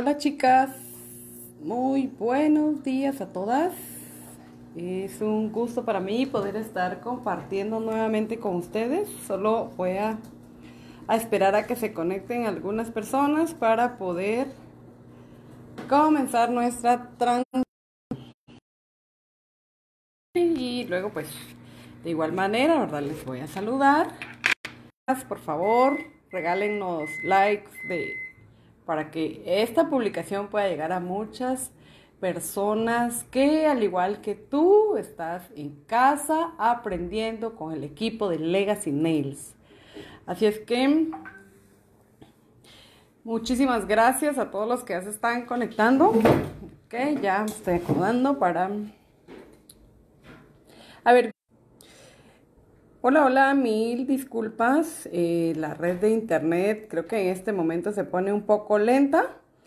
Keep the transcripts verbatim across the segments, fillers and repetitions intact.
Hola chicas, muy buenos días a todas. Es un gusto para mí poder estar compartiendo nuevamente con ustedes. Solo voy a, a esperar a que se conecten algunas personas para poder comenzar nuestra transmisión. Y luego pues de igual manera, ¿verdad? Les voy a saludar. Por favor, regálennos likes de, para que esta publicación pueda llegar a muchas personas que, al igual que tú, estás en casa aprendiendo con el equipo de Legacy Nails. Así es que muchísimas gracias a todos los que ya se están conectando. Ok, ya me estoy acomodando para... A ver... Hola, hola, mil disculpas, eh, la red de internet creo que en este momento se pone un poco lenta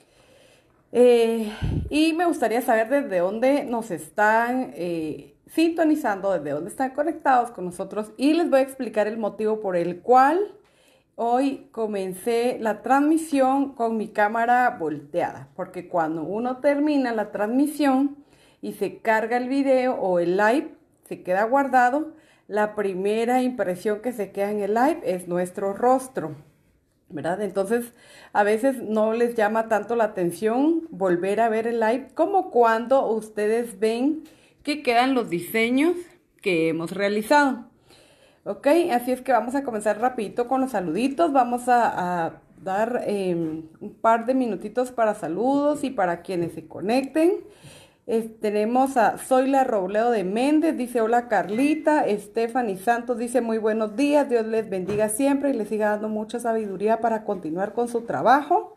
eh, y me gustaría saber desde dónde nos están eh, sintonizando, desde dónde están conectados con nosotros, y les voy a explicar el motivo por el cual hoy comencé la transmisión con mi cámara volteada, porque cuando uno termina la transmisión y se carga el video o el live, se queda guardado. La primera impresión que se queda en el live es nuestro rostro, ¿verdad? Entonces, a veces no les llama tanto la atención volver a ver el live como cuando ustedes ven que quedan los diseños que hemos realizado. Ok, así es que vamos a comenzar rapidito con los saluditos. Vamos a, a dar eh, un par de minutitos para saludos y para quienes se conecten. Es, tenemos a Zoila Robledo de Méndez, dice hola Carlita. Stephanie Santos dice muy buenos días, Dios les bendiga siempre y les siga dando mucha sabiduría para continuar con su trabajo.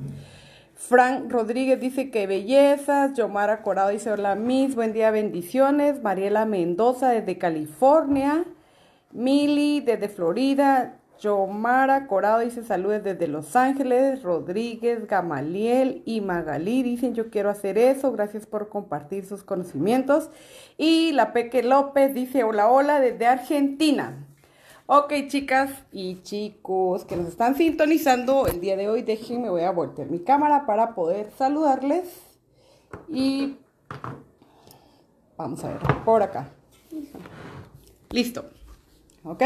Frank Rodríguez dice que bellezas. Yomara Corado dice hola Miss, buen día, bendiciones. Mariela Mendoza desde California. Mili desde Florida. Yomara Corado dice saludos desde Los Ángeles. Rodríguez, Gamaliel y Magalí dicen yo quiero hacer eso, gracias por compartir sus conocimientos. Y la Peque López dice hola hola desde Argentina. Ok chicas y chicos que nos están sintonizando el día de hoy, déjenme, voy a voltear mi cámara para poder saludarles. Y vamos a ver por acá. Listo. Ok.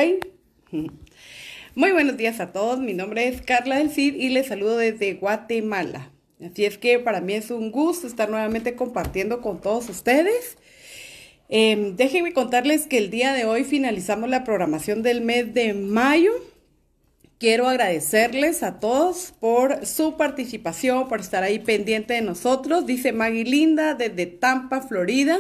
Muy buenos días a todos, mi nombre es Carla del Cid y les saludo desde Guatemala. Así es que para mí es un gusto estar nuevamente compartiendo con todos ustedes. Eh, déjenme contarles que el día de hoy finalizamos la programación del mes de mayo. Quiero agradecerles a todos por su participación, por estar ahí pendiente de nosotros. Dice Maggie Linda desde Tampa, Florida.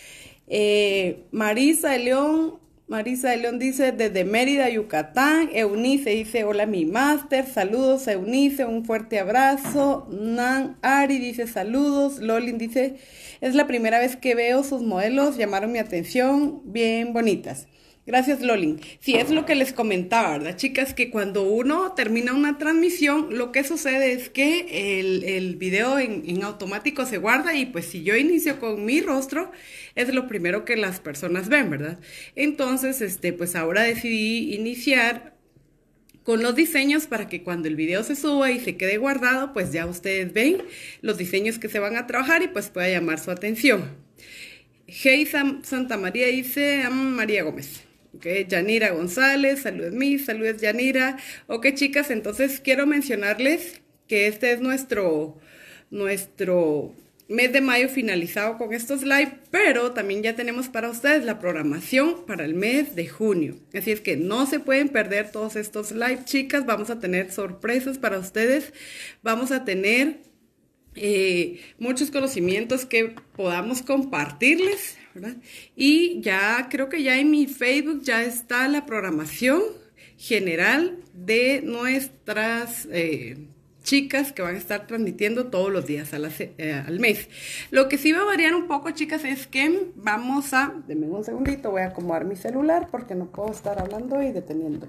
Eh, Marisa de León. Marisa de León dice desde Mérida, Yucatán. Eunice dice hola mi máster, saludos a Eunice, un fuerte abrazo. Nan Ari dice saludos. Lolin dice es la primera vez que veo sus modelos, llamaron mi atención, bien bonitas. Gracias Lolin. Sí, es lo que les comentaba, ¿verdad chicas? Que cuando uno termina una transmisión, lo que sucede es que el, el video en, en automático se guarda y pues si yo inicio con mi rostro, es lo primero que las personas ven, ¿verdad? Entonces, este, pues ahora decidí iniciar con los diseños para que cuando el video se suba y se quede guardado, pues ya ustedes ven los diseños que se van a trabajar y pues pueda llamar su atención. Hey Santa María dice um, María Gómez. Ok, Yanira González, saludos mis, saludos Yanira. Ok chicas, entonces quiero mencionarles que este es nuestro, nuestro mes de mayo finalizado con estos live, pero también ya tenemos para ustedes la programación para el mes de junio. Así es que no se pueden perder todos estos live chicas, vamos a tener sorpresas para ustedes, vamos a tener eh, muchos conocimientos que podamos compartirles, ¿verdad? Y ya creo que ya en mi Facebook ya está la programación general de nuestras eh, chicas que van a estar transmitiendo todos los días a la, eh, al mes. Lo que sí va a variar un poco chicas es que vamos a, denme un segundito, voy a acomodar mi celular porque no puedo estar hablando y deteniendo.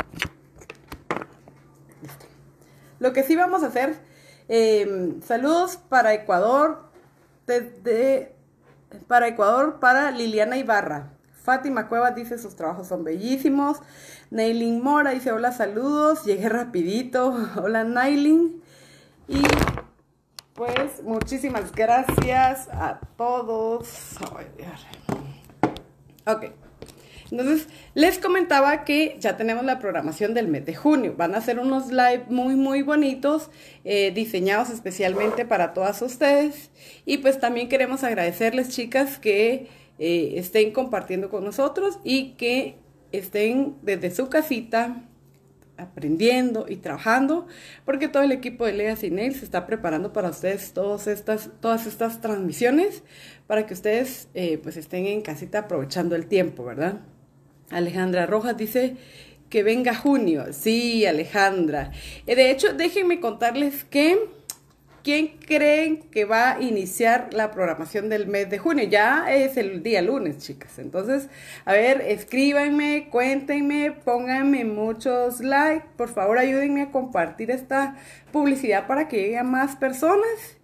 Listo. Lo que sí vamos a hacer, eh, saludos para Ecuador desde... Para Ecuador, para Liliana Ibarra. Fátima Cuevas dice sus trabajos son bellísimos. Nailin Mora dice hola, saludos. Llegué rapidito. Hola Nailin. Y Pues muchísimas gracias a todos. Ay, ok. Entonces, les comentaba que ya tenemos la programación del mes de junio. Van a ser unos live muy, muy bonitos, eh, diseñados especialmente para todas ustedes. Y pues también queremos agradecerles, chicas, que eh, estén compartiendo con nosotros y que estén desde su casita aprendiendo y trabajando, porque todo el equipo de Legacy Nails se está preparando para ustedes todas estas, todas estas transmisiones, para que ustedes eh, pues estén en casita aprovechando el tiempo, ¿verdad? Alejandra Rojas dice que venga junio. Sí, Alejandra. Eh, de hecho, déjenme contarles que ¿quién creen que va a iniciar la programación del mes de junio? Ya es el día lunes, chicas. Entonces, a ver, escríbanme, cuéntenme, pónganme muchos likes. Por favor, ayúdenme a compartir esta publicidad para que llegue a más personas.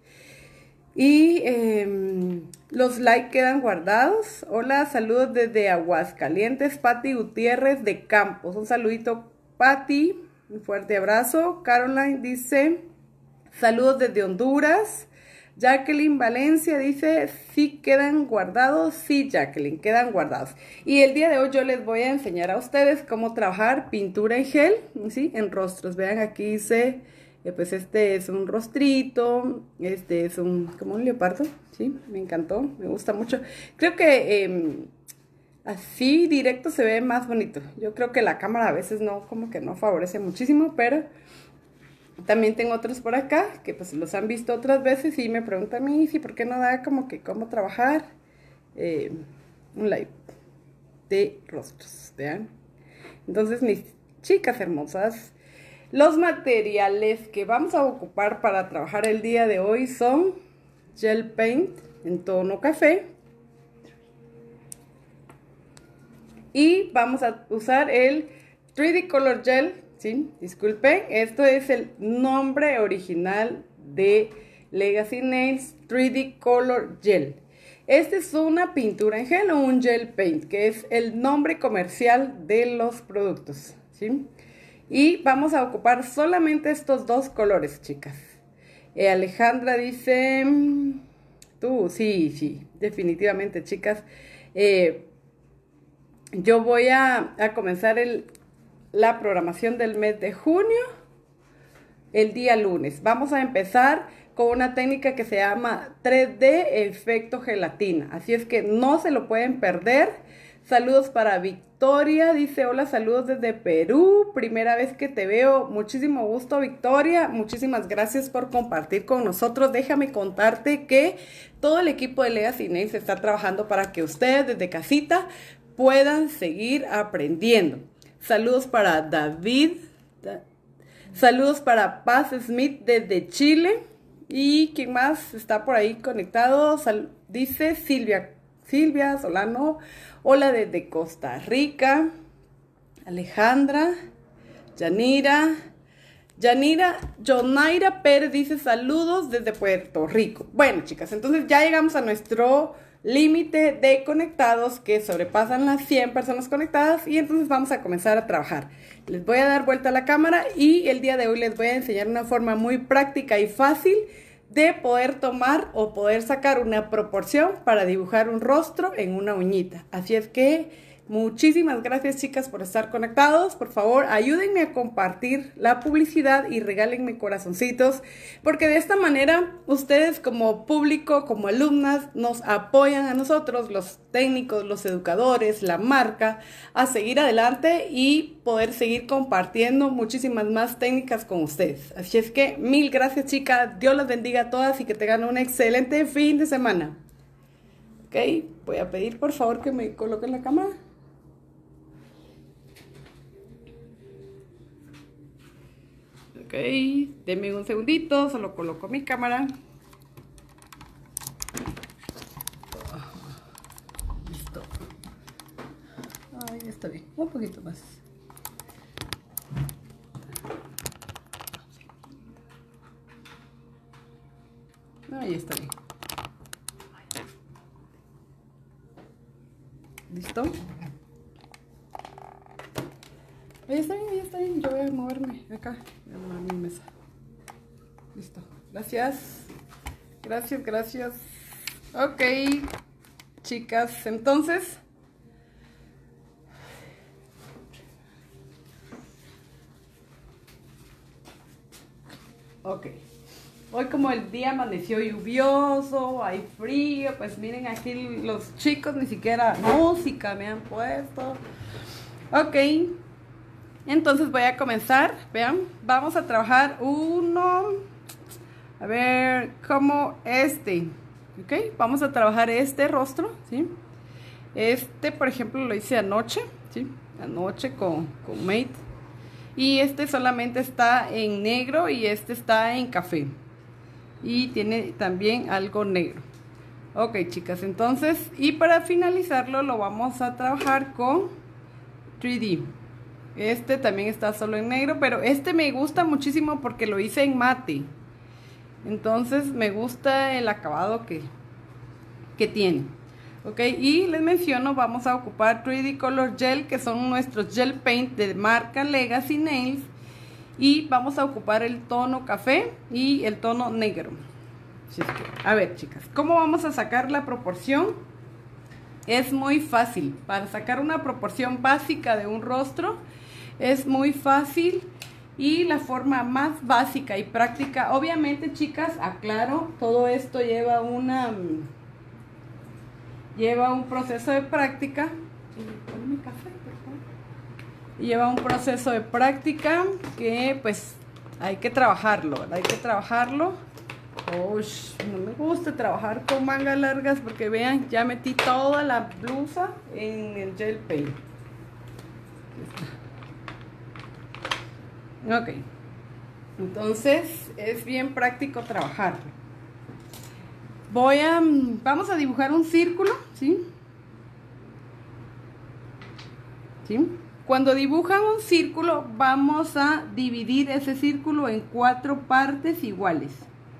Y eh, los likes quedan guardados. Hola, saludos desde Aguascalientes, Pati Gutiérrez de Campos. Un saludito, Pati. Un fuerte abrazo. Caroline dice, saludos desde Honduras. Jacqueline Valencia dice, sí quedan guardados. Sí, Jacqueline, quedan guardados. Y el día de hoy yo les voy a enseñar a ustedes cómo trabajar pintura en gel, ¿sí? En rostros. Vean, aquí dice... Eh, pues este es un rostrito, este es un, como un leopardo, sí, me encantó, me gusta mucho. Creo que eh, así directo se ve más bonito. Yo creo que la cámara a veces no, como que no favorece muchísimo, pero también tengo otros por acá que pues los han visto otras veces y me preguntan a mí, sí, ¿por qué no da como que cómo trabajar eh, un live de rostros? Vean. Entonces, mis chicas hermosas, los materiales que vamos a ocupar para trabajar el día de hoy son gel paint en tono café. Y vamos a usar el tres D Color Gel, ¿sí? Disculpen, esto es el nombre original de Legacy Nails tres D Color Gel. Este es una pintura en gel o un gel paint, que es el nombre comercial de los productos, ¿sí? Y vamos a ocupar solamente estos dos colores, chicas. Eh, Alejandra dice, tú, sí, sí, definitivamente, chicas. Eh, yo voy a, a comenzar el, la programación del mes de junio el día lunes. Vamos a empezar con una técnica que se llama tres D efecto gelatina. Así es que no se lo pueden perder. Saludos para Victoria, dice hola, saludos desde Perú, primera vez que te veo, muchísimo gusto Victoria, muchísimas gracias por compartir con nosotros. Déjame contarte que todo el equipo de Legacy Nails está trabajando para que ustedes desde casita puedan seguir aprendiendo. Saludos para David, saludos para Paz Smith desde Chile, y ¿quién más está por ahí conectado? Sal dice Silvia, Silvia Solano. Hola desde Costa Rica, Alejandra, Yanira, Yanira, Jonaira Pérez dice saludos desde Puerto Rico. Bueno, chicas, entonces ya llegamos a nuestro límite de conectados que sobrepasan las cien personas conectadas y entonces vamos a comenzar a trabajar. Les voy a dar vuelta a la cámara y el día de hoy les voy a enseñar una forma muy práctica y fácil de poder tomar o poder sacar una proporción para dibujar un rostro en una uñita. Así es que muchísimas gracias, chicas, por estar conectados. Por favor, ayúdenme a compartir la publicidad y regálenme corazoncitos, porque de esta manera ustedes como público, como alumnas, nos apoyan a nosotros, los técnicos, los educadores, la marca, a seguir adelante y poder seguir compartiendo muchísimas más técnicas con ustedes. Así es que mil gracias, chicas. Dios las bendiga a todas y que tengan un excelente fin de semana. Ok, voy a pedir por favor que me coloquen la cámara. Ok, denme un segundito, solo coloco mi cámara. Listo. Ahí está bien, un poquito más. Ahí está bien. ¿Listo? Ahí está bien, ahí está bien. Yo voy a moverme acá, a mi mesa. Listo. Gracias. Gracias, gracias. Ok, chicas, entonces... Ok. Hoy como el día amaneció lluvioso, hay frío, pues miren aquí los chicos ni siquiera música me han puesto. Ok, entonces voy a comenzar, vean, vamos a trabajar uno, a ver, como este, ok, vamos a trabajar este rostro, ¿sí? Este, por ejemplo, lo hice anoche, ¿sí? Anoche con, con Mate. Y este solamente está en negro y este está en café. Y tiene también algo negro. Ok, chicas, entonces, y para finalizarlo lo vamos a trabajar con tres D. Este también está solo en negro, pero este me gusta muchísimo porque lo hice en mate. Entonces me gusta el acabado que, que tiene. Ok, y les menciono, vamos a ocupar tres D Color Gel, que son nuestros gel paint de marca Legacy Nails. Y vamos a ocupar el tono café y el tono negro. Así es que, a ver, chicas, ¿cómo vamos a sacar la proporción? Es muy fácil. Para sacar una proporción básica de un rostro es muy fácil. Y la forma más básica y práctica, obviamente, chicas, aclaro, todo esto lleva una lleva un proceso de práctica. Ponme café, por favor. Lleva un proceso de práctica que pues hay que trabajarlo, ¿verdad? Hay que trabajarlo. Ush, no me gusta trabajar con mangas largas porque vean, ya metí toda la blusa en el gel paint. Ok, entonces es bien práctico trabajarlo. Voy a, vamos a dibujar un círculo, ¿sí? ¿Sí? Cuando dibujan un círculo, vamos a dividir ese círculo en cuatro partes iguales.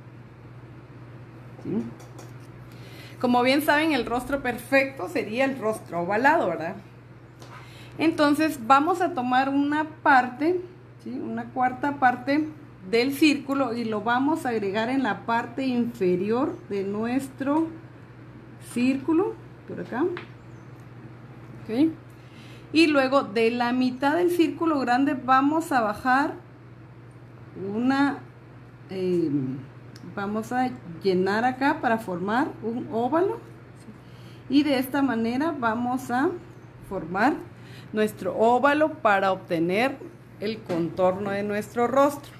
¿Sí? Como bien saben, el rostro perfecto sería el rostro ovalado, ¿verdad? Entonces vamos a tomar una parte, ¿sí? Una cuarta parte del círculo y lo vamos a agregar en la parte inferior de nuestro círculo, por acá. ¿Ok? Y luego de la mitad del círculo grande vamos a bajar una, eh, vamos a llenar acá para formar un óvalo. Y de esta manera vamos a formar nuestro óvalo para obtener el contorno de nuestro rostro.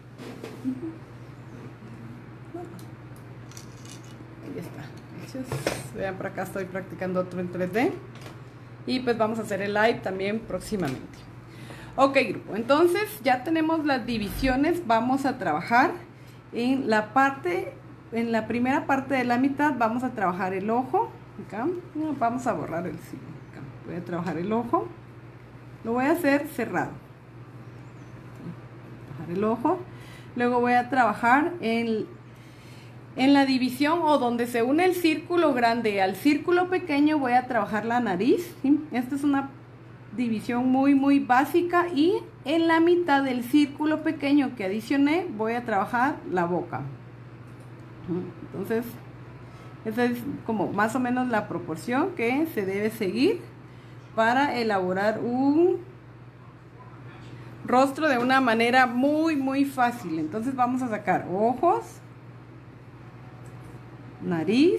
Ahí está. Entonces, vean, por acá estoy practicando otro en tres D. Y pues vamos a hacer el live también próximamente. Ok, grupo, entonces ya tenemos las divisiones. Vamos a trabajar en la parte, en la primera parte de la mitad vamos a trabajar el ojo. Acá, vamos a borrar el signo. Acá voy a trabajar el ojo. Lo voy a hacer cerrado. Trabajar el ojo. Luego voy a trabajar en En la división o donde se une el círculo grande al círculo pequeño voy a trabajar la nariz, ¿sí? Esta es una división muy muy básica. Y en la mitad del círculo pequeño que adicioné voy a trabajar la boca. Entonces esa es como más o menos la proporción que se debe seguir para elaborar un rostro de una manera muy muy fácil. Entonces vamos a sacar ojos, nariz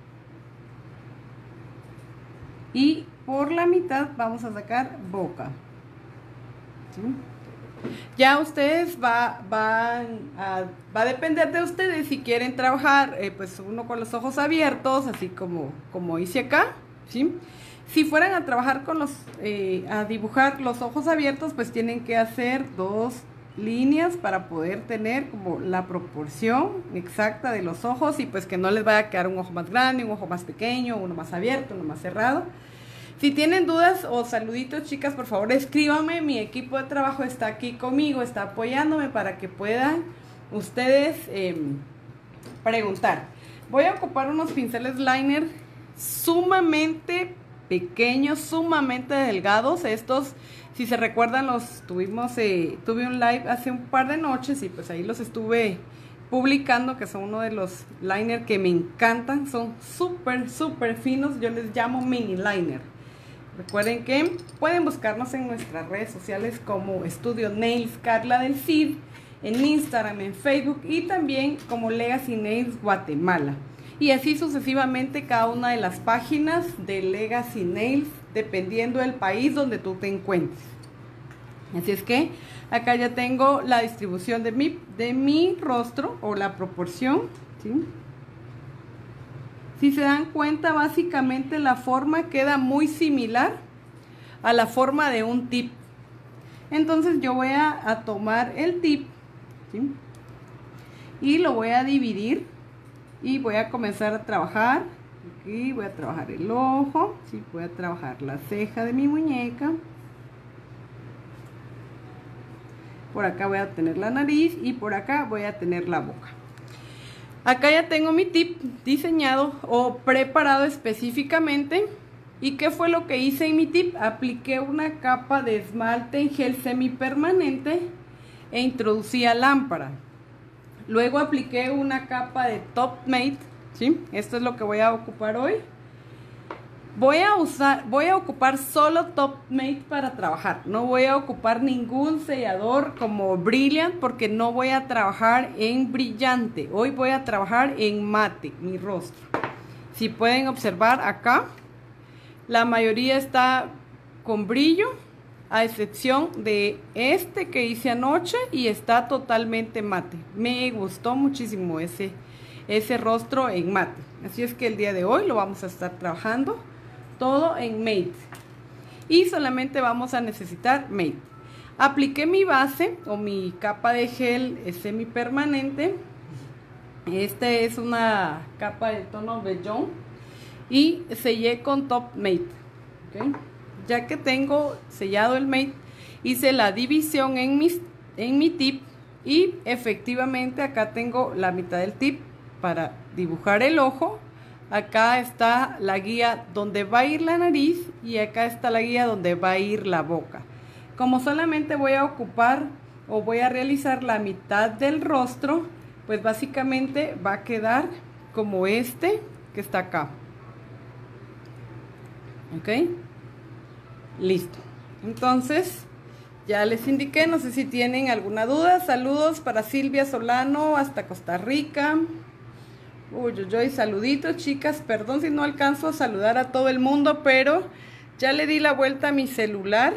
y por la mitad vamos a sacar boca. ¿Sí? Ya ustedes va, van a, va a depender de ustedes si quieren trabajar eh, pues uno con los ojos abiertos, así como, como hice acá, ¿sí? Si fueran a trabajar con los, eh, a dibujar los ojos abiertos, pues tienen que hacer dos líneas para poder tener como la proporción exacta de los ojos y pues que no les vaya a quedar un ojo más grande, un ojo más pequeño, uno más abierto, uno más cerrado. Si tienen dudas o saluditos, chicas, por favor escríbanme. Mi equipo de trabajo está aquí conmigo, está apoyándome para que puedan ustedes eh, preguntar. Voy a ocupar unos pinceles liner sumamente pequeños, sumamente delgados. Estos, si se recuerdan, los tuvimos, eh, tuve un live hace un par de noches y pues ahí los estuve publicando, que son uno de los liner que me encantan, son súper súper finos, yo les llamo mini liner. Recuerden que pueden buscarnos en nuestras redes sociales como Estudio Nails Carla del Cid, en Instagram, en Facebook y también como Legacy Nails Guatemala. Y así sucesivamente cada una de las páginas de Legacy Nails, dependiendo del país donde tú te encuentres. Así es que acá ya tengo la distribución de mi, de mi rostro o la proporción, ¿sí? Si se dan cuenta, básicamente la forma queda muy similar a la forma de un tip. Entonces yo voy a, a tomar el tip, ¿sí? Y lo voy a dividir y voy a comenzar a trabajar. Aquí voy a trabajar el ojo, ¿sí? Voy a trabajar la ceja de mi muñeca. Por acá voy a tener la nariz y por acá voy a tener la boca. Acá ya tengo mi tip diseñado o preparado específicamente. ¿Y qué fue lo que hice en mi tip? Apliqué una capa de esmalte en gel semipermanente e introducí a lámpara. Luego apliqué una capa de Top Mate, ¿sí? Esto es lo que voy a ocupar hoy. Voy a usar, voy a ocupar solo Top Mate para trabajar. No voy a ocupar ningún sellador como Brilliant porque no voy a trabajar en brillante. Hoy voy a trabajar en mate, mi rostro. Si pueden observar acá, la mayoría está con brillo, a excepción de este que hice anoche y está totalmente mate. Me gustó muchísimo ese, ese rostro en mate. Así es que el día de hoy lo vamos a estar trabajando todo en Mate. Y solamente vamos a necesitar Mate. Apliqué mi base o mi capa de gel semipermanente. Esta es una capa de tono vellón. Y sellé con Top Mate. ¿Okay? Ya que tengo sellado el Mate, hice la división en, mis, en mi tip y efectivamente acá tengo la mitad del tip para dibujar el ojo. Acá está la guía donde va a ir la nariz y acá está la guía donde va a ir la boca. Como solamente voy a ocupar o voy a realizar la mitad del rostro, pues básicamente va a quedar como este que está acá. ¿Ok? Listo. Entonces, ya les indiqué, no sé si tienen alguna duda. Saludos para Silvia Solano hasta Costa Rica. Uy, uy, uy, saluditos, chicas. Perdón si no alcanzo a saludar a todo el mundo, pero ya le di la vuelta a mi celular.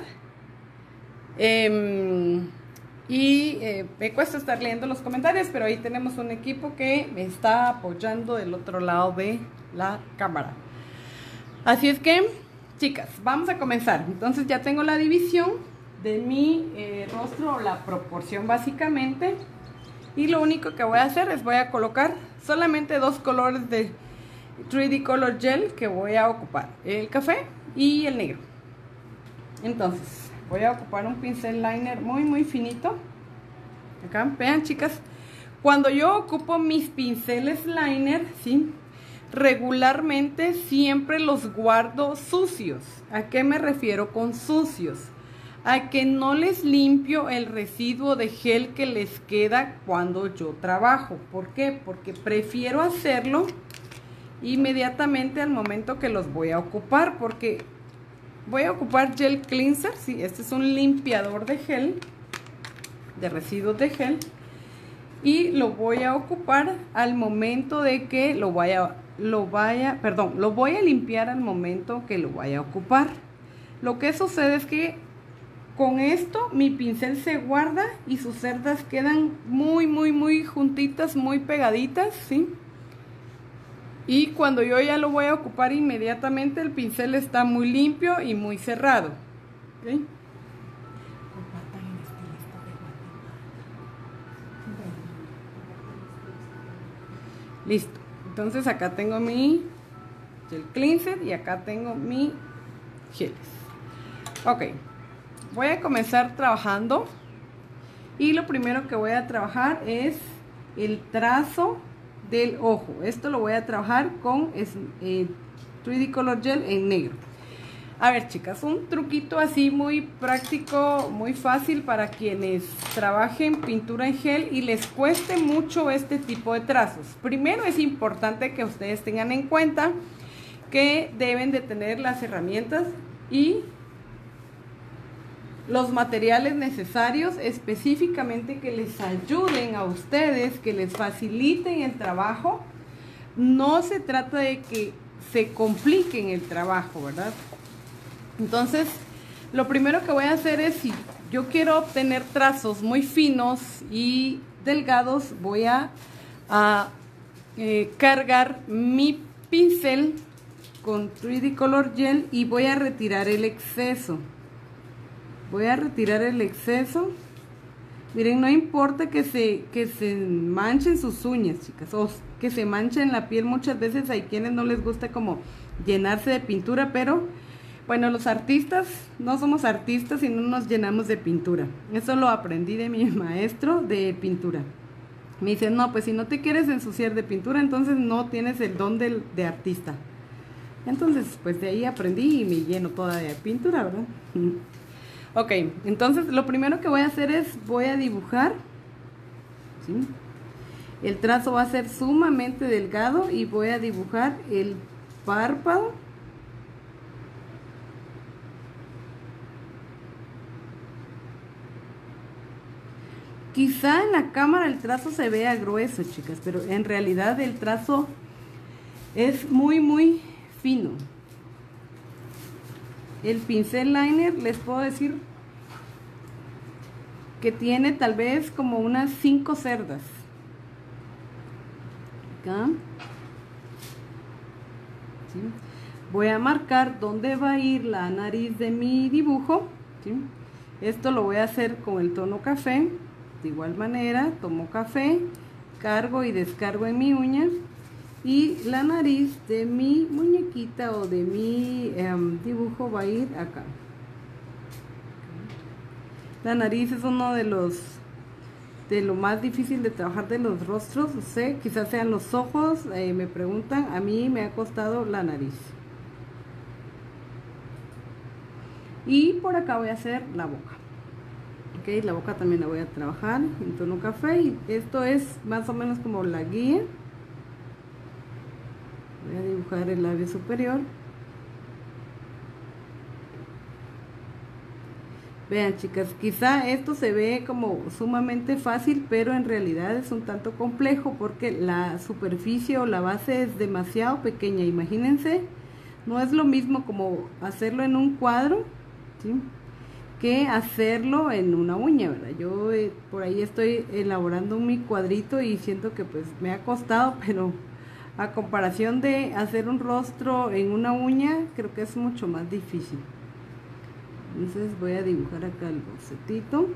Eh, y eh, me cuesta estar leyendo los comentarios, pero ahí tenemos un equipo que me está apoyando del otro lado de la cámara. Así es que, chicas, vamos a comenzar. Entonces ya tengo la división de mi eh, rostro, la proporción básicamente. Y lo único que voy a hacer es voy a colocar solamente dos colores de tres D Color Gel que voy a ocupar. El café y el negro. Entonces, voy a ocupar un pincel liner muy muy finito. Acá, vean, chicas. Cuando yo ocupo mis pinceles liner, ¿sí? Regularmente siempre los guardo sucios. ¿A qué me refiero con sucios? A que no les limpio el residuo de gel que les queda cuando yo trabajo. ¿Por qué? Porque prefiero hacerlo inmediatamente al momento que los voy a ocupar, porque voy a ocupar gel cleanser. Sí, este es un limpiador de gel, de residuos de gel, y lo voy a ocupar al momento de que lo vaya lo vaya, perdón, lo voy a limpiar al momento que lo vaya a ocupar. Lo que sucede es que con esto mi pincel se guarda y sus cerdas quedan muy muy muy juntitas, muy pegaditas, ¿sí? Y cuando yo ya lo voy a ocupar inmediatamente, el pincel está muy limpio y muy cerrado, ¿sí? Listo. Entonces acá tengo mi gel cleanser y acá tengo mi geles. Ok, voy a comenzar trabajando y lo primero que voy a trabajar es el trazo del ojo. Esto lo voy a trabajar con eh, tres D Color Gel en negro. A ver, chicas, un truquito así muy práctico, muy fácil para quienes trabajen pintura en gel y les cueste mucho este tipo de trazos. Primero es importante que ustedes tengan en cuenta que deben de tener las herramientas y los materiales necesarios específicamente que les ayuden a ustedes, que les faciliten el trabajo. No se trata de que se compliquen el trabajo, ¿verdad? Entonces, lo primero que voy a hacer es, si yo quiero obtener trazos muy finos y delgados, voy a, a eh, cargar mi pincel con tres D Color Gel y voy a retirar el exceso. Voy a retirar el exceso. Miren, no importa que se, que se manchen sus uñas, chicas, o que se manchen la piel. Muchas veces hay quienes no les gusta como llenarse de pintura, pero bueno, los artistas no somos artistas y no nos llenamos de pintura. Eso lo aprendí de mi maestro de pintura. Me dice, no, pues si no te quieres ensuciar de pintura, entonces no tienes el don de, de artista. Entonces, pues de ahí aprendí y me lleno toda de pintura, ¿verdad? Ok, entonces lo primero que voy a hacer es, voy a dibujar, ¿sí? El trazo va a ser sumamente delgado y voy a dibujar el párpado. Quizá en la cámara el trazo se vea grueso, chicas, pero en realidad el trazo es muy, muy fino. El pincel liner, les puedo decir que tiene tal vez como unas cinco cerdas. Acá. ¿Sí? Voy a marcar dónde va a ir la nariz de mi dibujo, ¿sí? Esto lo voy a hacer con el tono café. De igual manera, tomo café, cargo y descargo en mi uña. Y la nariz de mi muñequita o de mi um, dibujo va a ir acá. La nariz es uno de los de lo más difícil de trabajar de los rostros. No sé, quizás sean los ojos, eh, me preguntan. A mí me ha costado la nariz. Y por acá voy a hacer la boca. Ok, la boca también la voy a trabajar en tono café. Y esto es más o menos como la guía. Voy a dibujar el labio superior. Vean, chicas, quizá esto se ve como sumamente fácil, pero en realidad es un tanto complejo porque la superficie o la base es demasiado pequeña. Imagínense, no es lo mismo como hacerlo en un cuadro, ¿sí?, que hacerlo en una uña, ¿verdad? Yo eh, por ahí estoy elaborando mi cuadrito y siento que pues me ha costado, pero a comparación de hacer un rostro en una uña, creo que es mucho más difícil. Entonces voy a dibujar acá el bocetito.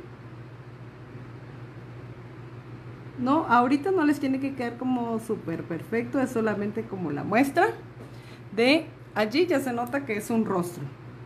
No, ahorita no les tiene que quedar como súper perfecto, es solamente como la muestra de allí. Ya se nota que es un rostro.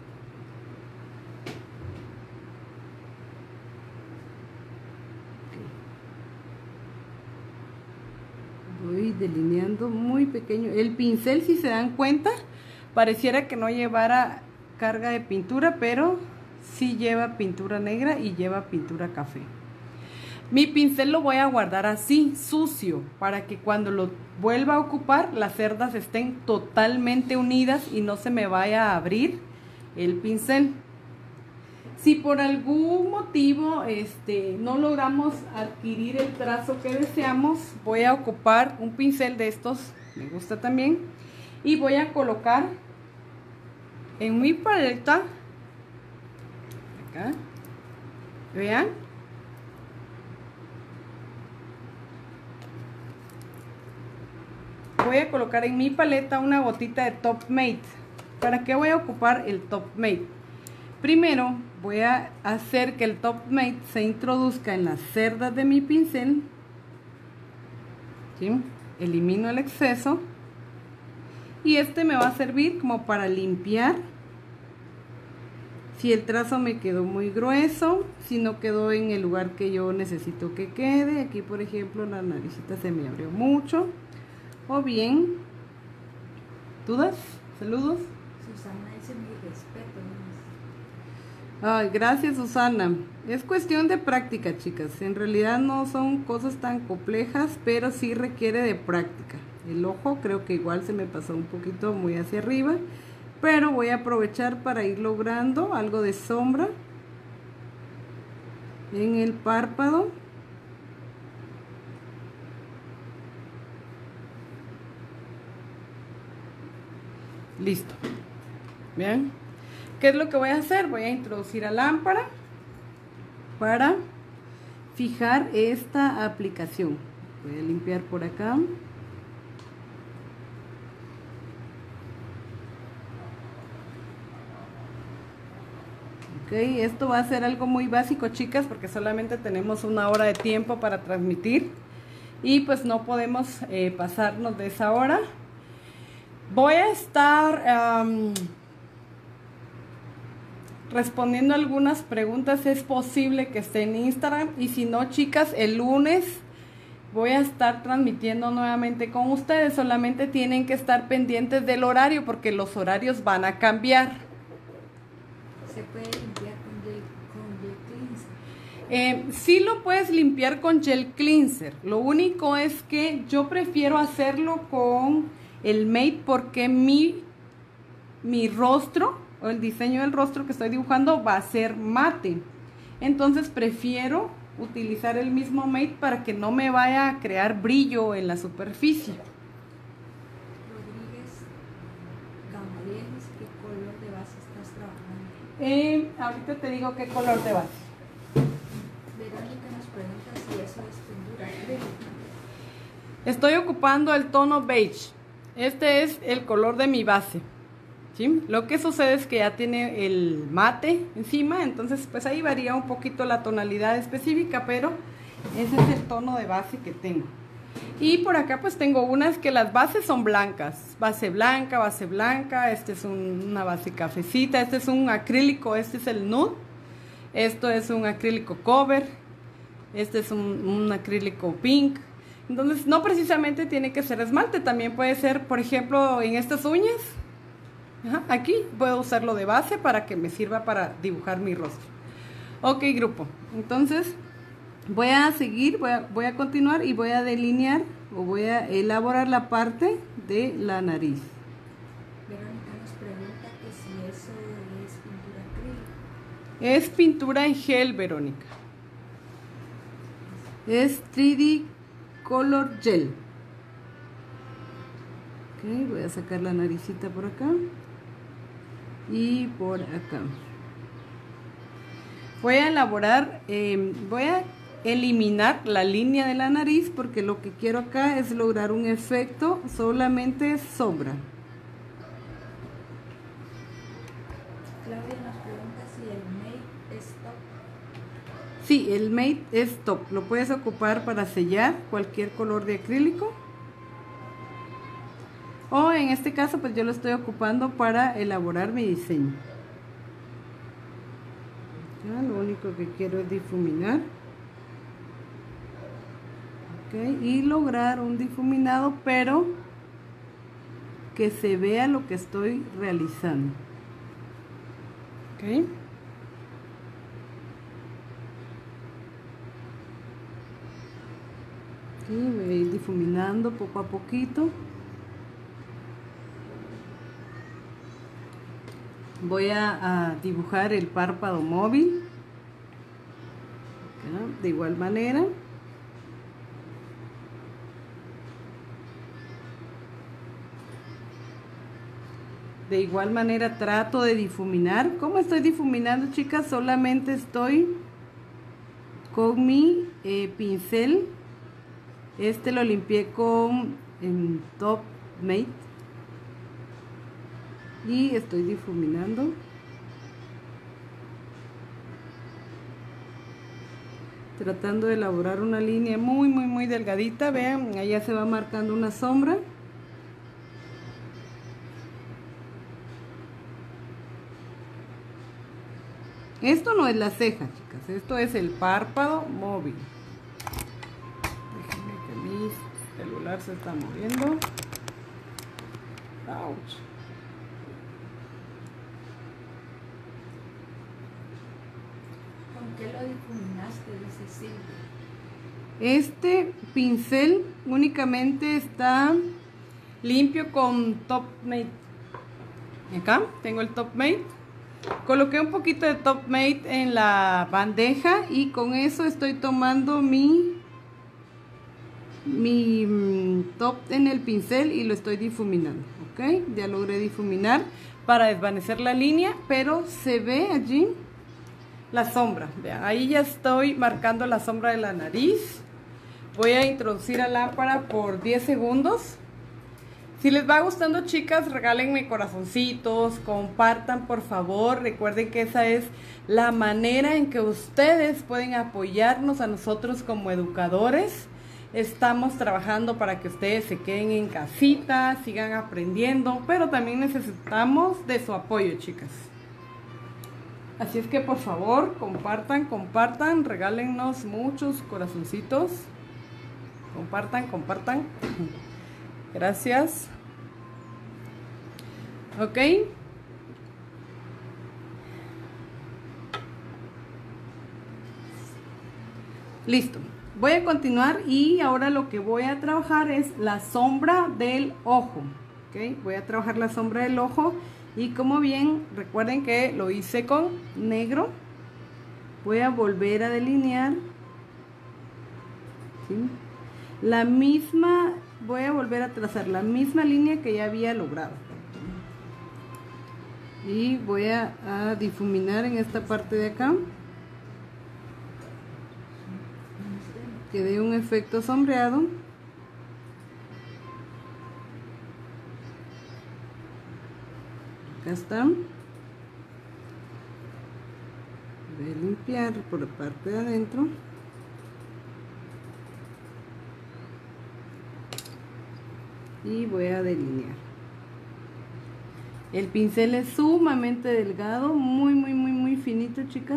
Voy delineando muy pequeño. El pincel, si se dan cuenta, pareciera que no llevara carga de pintura, pero sí lleva pintura negra y lleva pintura café. Mi pincel lo voy a guardar así, sucio, para que cuando lo vuelva a ocupar las cerdas estén totalmente unidas y no se me vaya a abrir el pincel. Si por algún motivo este, no logramos adquirir el trazo que deseamos, voy a ocupar un pincel de estos, me gusta también, y voy a colocar en mi paleta, acá, vean, voy a colocar en mi paleta una gotita de Top Mate. ¿Para qué voy a ocupar el Top Mate? Primero voy a hacer que el Top Mate se introduzca en las cerdas de mi pincel, ¿sí? Elimino el exceso y este me va a servir como para limpiar si el trazo me quedó muy grueso, si no quedó en el lugar que yo necesito que quede. Aquí por ejemplo la naricita se me abrió mucho, o bien, ¿dudas? Saludos. Susana dice mi respeto. Ay, gracias, Susana. Es cuestión de práctica, chicas. En realidad no son cosas tan complejas, pero sí requiere de práctica. El ojo creo que igual se me pasó un poquito muy hacia arriba, pero voy a aprovechar para ir logrando algo de sombra en el párpado. Listo. Bien. ¿Qué es lo que voy a hacer? Voy a introducir a lámpara para fijar esta aplicación. Voy a limpiar por acá. Ok, esto va a ser algo muy básico, chicas, porque solamente tenemos una hora de tiempo para transmitir y pues no podemos eh, pasarnos de esa hora. Voy a estar um, respondiendo algunas preguntas. Es posible que esté en Instagram y si no, chicas, el lunes voy a estar transmitiendo nuevamente con ustedes. Solamente tienen que estar pendientes del horario porque los horarios van a cambiar. ¿Se puede limpiar con gel, con gel cleanser? Eh, sí lo puedes limpiar con gel cleanser. Lo único es que yo prefiero hacerlo con el Mate porque mi, mi rostro o el diseño del rostro que estoy dibujando va a ser mate. Entonces prefiero utilizar el mismo Mate para que no me vaya a crear brillo en la superficie. Rodríguez Gamaliels, ¿qué color de base estás trabajando? Eh, ahorita te digo qué color de base. Verónica nos pregunta si eso es pintura acrílica. Estoy ocupando el tono beige. Este es el color de mi base, ¿sí? Lo que sucede es que ya tiene el mate encima, entonces pues ahí varía un poquito la tonalidad específica, pero ese es el tono de base que tengo. Y por acá pues tengo unas que las bases son blancas, base blanca, base blanca, este es un, una base cafecita, este es un acrílico, este es el nude, esto es un acrílico cover, este es un, un acrílico pink. Entonces no precisamente tiene que ser esmalte, también puede ser, por ejemplo, en estas uñas. Ajá, aquí puedo usarlo de base para que me sirva para dibujar mi rostro. Ok, grupo, entonces voy a seguir, voy a, voy a continuar y voy a delinear o voy a elaborar la parte de la nariz. Verónica nos pregunta que si eso es pintura acrílica. Es pintura en gel, Verónica. Es tres D Color Gel. Ok, voy a sacar la naricita por acá y por acá. Voy a elaborar, eh, voy a eliminar la línea de la nariz porque lo que quiero acá es lograr un efecto solamente sombra. Claudia nos pregunta si el Mate es top. Sí, el Mate es top. Lo puedes ocupar para sellar cualquier color de acrílico. O en este caso, pues yo lo estoy ocupando para elaborar mi diseño. Ya, lo único que quiero es difuminar. Okay, y lograr un difuminado, pero que se vea lo que estoy realizando. Okay. Y voy a ir difuminando poco a poquito. Voy a, a dibujar el párpado móvil. ¿Ya? De igual manera. De igual manera trato de difuminar. ¿Cómo estoy difuminando, chicas? Solamente estoy con mi eh, pincel. Este lo limpié con en Top Mate y estoy difuminando. Tratando de elaborar una línea muy muy muy delgadita. Vean, allá se va marcando una sombra. Esto no es la ceja, chicas, esto es el párpado móvil. Déjenme que mi celular se está moviendo. Ouch. qué lo difuminaste? Dice Silvia. Este pincel únicamente está limpio con Top Mate. Acá tengo el Top Mate. Coloqué un poquito de Top Mate en la bandeja y con eso estoy tomando mi mi mm, top en el pincel y lo estoy difuminando. Ok, ya logré difuminar para desvanecer la línea, pero se ve allí la sombra. Vean, ahí ya estoy marcando la sombra de la nariz. Voy a introducir la lámpara por diez segundos. Si les va gustando, chicas, regálenme corazoncitos, compartan por favor. Recuerden que esa es la manera en que ustedes pueden apoyarnos a nosotros como educadores. Estamos trabajando para que ustedes se queden en casita, sigan aprendiendo, pero también necesitamos de su apoyo, chicas. Así es que por favor, compartan, compartan, regálennos muchos corazoncitos. Compartan, compartan. Gracias. Ok. Listo. Voy a continuar y ahora lo que voy a trabajar es la sombra del ojo. Ok. Voy a trabajar la sombra del ojo y como bien recuerden que lo hice con negro. Voy a volver a delinear. ¿Sí? La misma, voy a volver a trazar la misma línea que ya había logrado. Y voy a, a difuminar en esta parte de acá. Que dé un efecto sombreado. Acá está. Voy a limpiar por la parte de adentro. Y voy a delinear. El pincel es sumamente delgado, muy muy muy muy finito, chicas.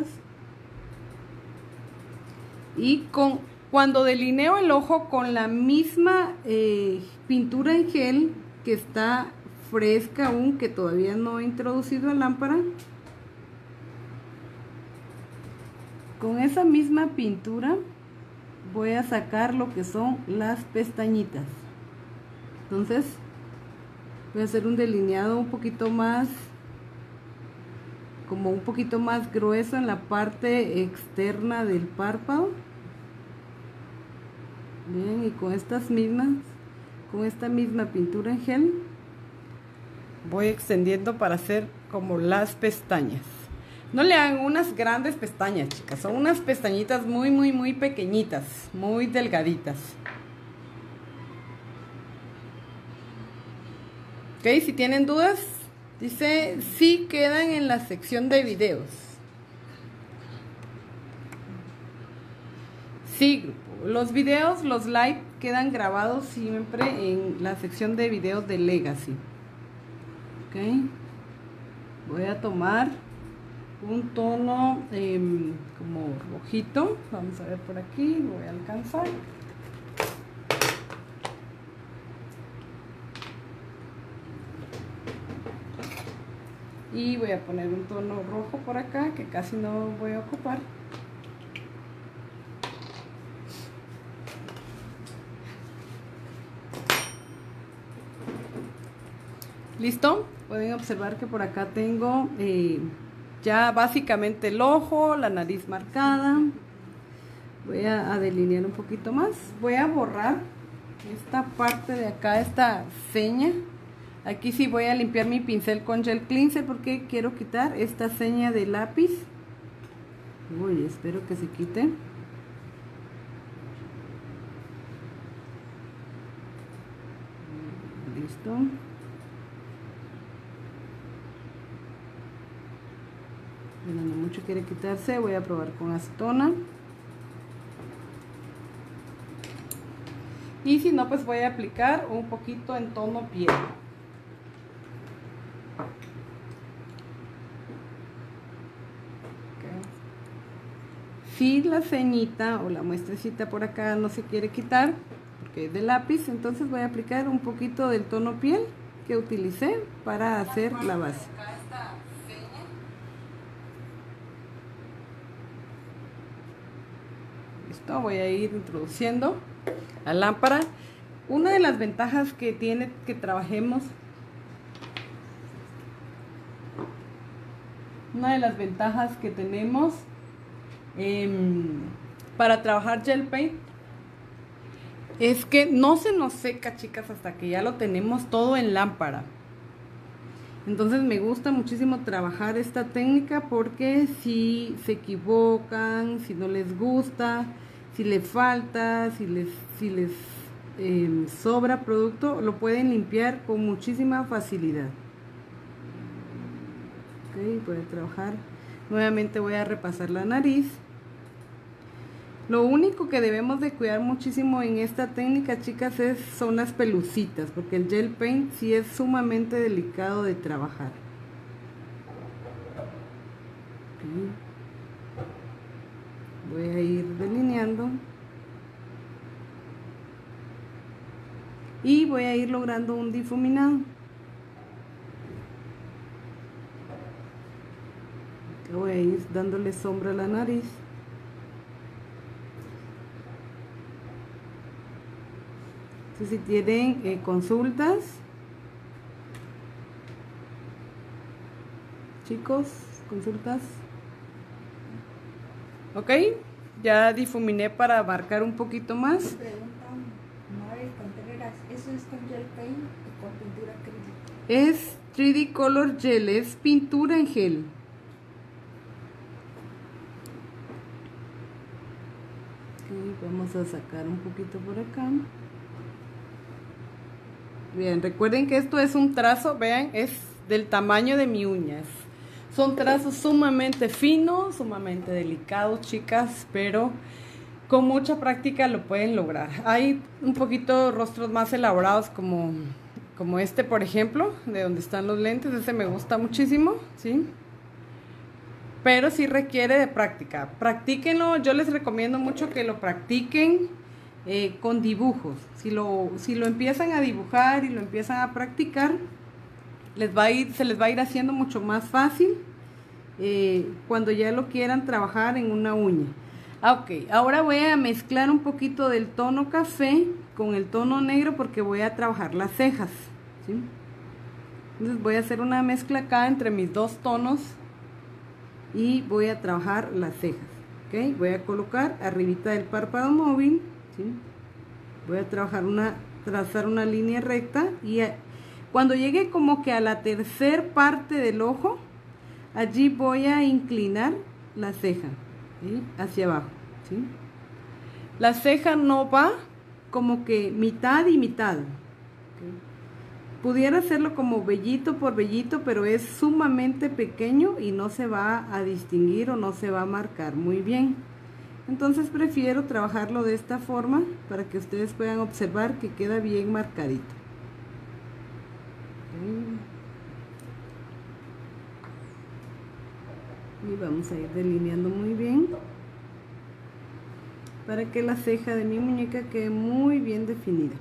Y con cuando delineo el ojo con la misma eh, pintura en gel que está fresca aún, que todavía no he introducido en lámpara, con esa misma pintura voy a sacar lo que son las pestañitas. Entonces voy a hacer un delineado un poquito más, como un poquito más grueso en la parte externa del párpado. Bien, y con estas mismas, con esta misma pintura en gel, voy extendiendo para hacer como las pestañas. No le hagan unas grandes pestañas, chicas, son unas pestañitas muy, muy, muy pequeñitas, muy delgaditas. Ok, si tienen dudas, dice, sí quedan en la sección de videos. Sí, grupo. Los videos, los live quedan grabados siempre en la sección de videos de Legacy. Ok. Voy a tomar un tono eh, como rojito. Vamos a ver por aquí, lo voy a alcanzar. Y voy a poner un tono rojo por acá que casi no voy a ocupar. ¿Listo? Pueden observar que por acá tengo eh, ya básicamente el ojo, la nariz marcada. Voy a, a delinear un poquito más. Voy a borrar esta parte de acá, esta seña. Aquí sí voy a limpiar mi pincel con gel cleanser porque quiero quitar esta seña de lápiz. Uy, espero que se quite. Listo. Bueno, no mucho quiere quitarse. Voy a probar con acetona. Y si no, pues voy a aplicar un poquito en tono piel. Si la ceñita o la muestrecita por acá no se quiere quitar porque es de lápiz, entonces voy a aplicar un poquito del tono piel que utilicé para hacer la base. Listo, voy a ir introduciendo la lámpara. Una de las ventajas que tiene que trabajemos, una de las ventajas que tenemos eh, para trabajar gel paint es que no se nos seca, chicas, hasta que ya lo tenemos todo en lámpara. Entonces me gusta muchísimo trabajar esta técnica porque si se equivocan, si no les gusta, si les falta, si les, si les eh, sobra producto, lo pueden limpiar con muchísima facilidad. Ok, voy a trabajar. Nuevamente voy a repasar la nariz. Lo único que debemos de cuidar muchísimo en esta técnica, chicas, es, son las pelucitas, porque el gel paint sí es sumamente delicado de trabajar. Okay. Voy a ir delineando. Y voy a ir logrando un difuminado. Voy a ir dándole sombra a la nariz. Entonces, si tienen eh, consultas, chicos, consultas. Ok, ya difuminé para marcar un poquito más. Preguntan, Mabel Contreras, ¿eso es con gel paint o con pintura acrílica? Es tres D Color Gel, es pintura en gel. Ok, vamos a sacar un poquito por acá. Bien, recuerden que esto es un trazo, vean, es del tamaño de mi uñas. Son trazos sumamente finos, sumamente delicados, chicas, pero con mucha práctica lo pueden lograr. Hay un poquito rostros más elaborados como, como este, por ejemplo, de donde están los lentes. Ese me gusta muchísimo, ¿sí? Pero sí requiere de práctica. Practíquenlo, yo les recomiendo mucho que lo practiquen eh, con dibujos. Si lo, si lo empiezan a dibujar y lo empiezan a practicar, les va a ir, se les va a ir haciendo mucho más fácil eh, cuando ya lo quieran trabajar en una uña. Ah, ok, ahora voy a mezclar un poquito del tono café con el tono negro porque voy a trabajar las cejas, ¿sí? Entonces voy a hacer una mezcla acá entre mis dos tonos y voy a trabajar las cejas. Ok, voy a colocar arribita del párpado móvil, ¿sí? Voy a trabajar una, trazar una línea recta y a, cuando llegue como que a la tercer parte del ojo, allí voy a inclinar la ceja, ¿sí? Hacia abajo, ¿sí? La ceja no va como que mitad y mitad. ¿Okay? Pudiera hacerlo como vellito por vellito, pero es sumamente pequeño y no se va a distinguir o no se va a marcar muy bien. Entonces prefiero trabajarlo de esta forma para que ustedes puedan observar que queda bien marcadito. Y vamos a ir delineando muy bien para que la ceja de mi muñeca quede muy bien definida.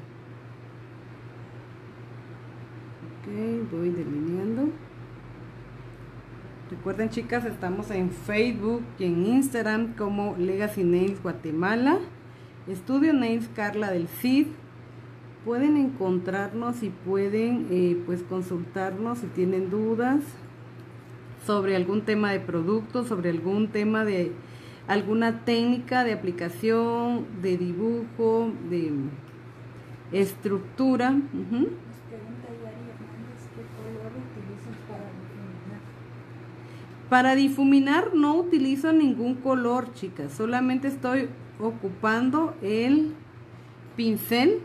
Ok, voy delineando. Recuerden, chicas, estamos en Facebook y en Instagram como Legacy Nails Guatemala, Estudio Nails Carla del Cid. Pueden encontrarnos y pueden eh, pues consultarnos si tienen dudas sobre algún tema de producto, sobre algún tema de alguna técnica de aplicación, de dibujo, de estructura. Uh-huh. Para difuminar no utilizo ningún color, chicas, solamente estoy ocupando el pincel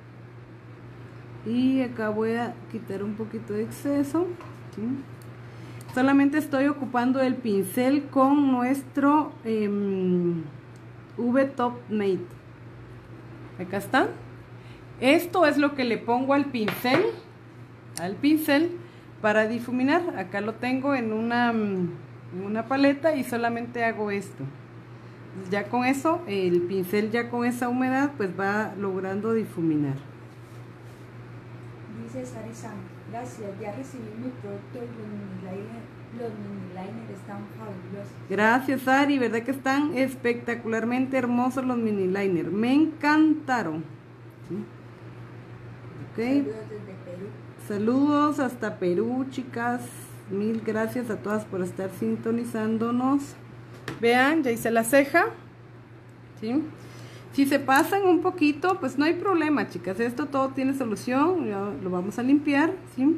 y acá voy a quitar un poquito de exceso, ¿sí? Solamente estoy ocupando el pincel con nuestro eh, V-Top Mate. Acá está. Esto es lo que le pongo al pincel, al pincel para difuminar. Acá lo tengo en una, en una paleta y solamente hago esto. Ya con eso, el pincel ya con esa humedad pues va logrando difuminar. Dice Sari Sam, gracias, ya recibí mi producto Los mini liners están fabulosos. Gracias, Ari, ¿verdad que están espectacularmente hermosos los mini liners? Me encantaron. ¿Sí? Okay. Saludos desde Perú. Saludos hasta Perú, chicas. Mil gracias a todas por estar sintonizándonos. Vean, ya hice la ceja. ¿Sí? Si se pasan un poquito, pues no hay problema, chicas. Esto todo tiene solución. Ya lo vamos a limpiar, ¿sí?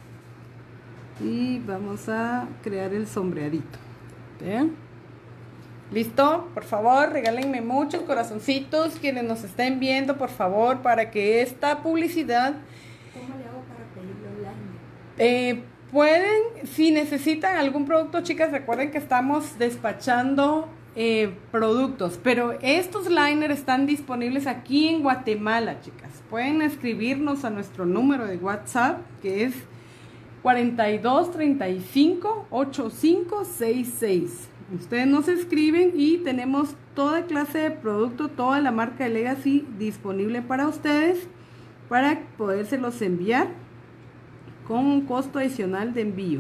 Y vamos a crear el sombreadito. ¿Bien? ¿Listo? Por favor, regálenme muchos corazoncitos quienes nos estén viendo, por favor, para que esta publicidad... ¿Cómo le hago para pedir los liners? Eh, pueden, si necesitan algún producto, chicas, recuerden que estamos despachando eh, productos, pero estos liners están disponibles aquí en Guatemala, chicas. Pueden escribirnos a nuestro número de WhatsApp, que es cuarenta y dos, treinta y cinco, ochenta y cinco sesenta y seis. Ustedes nos escriben y tenemos toda clase de producto, toda la marca de Legacy disponible para ustedes, para podérselos enviar con un costo adicional de envío.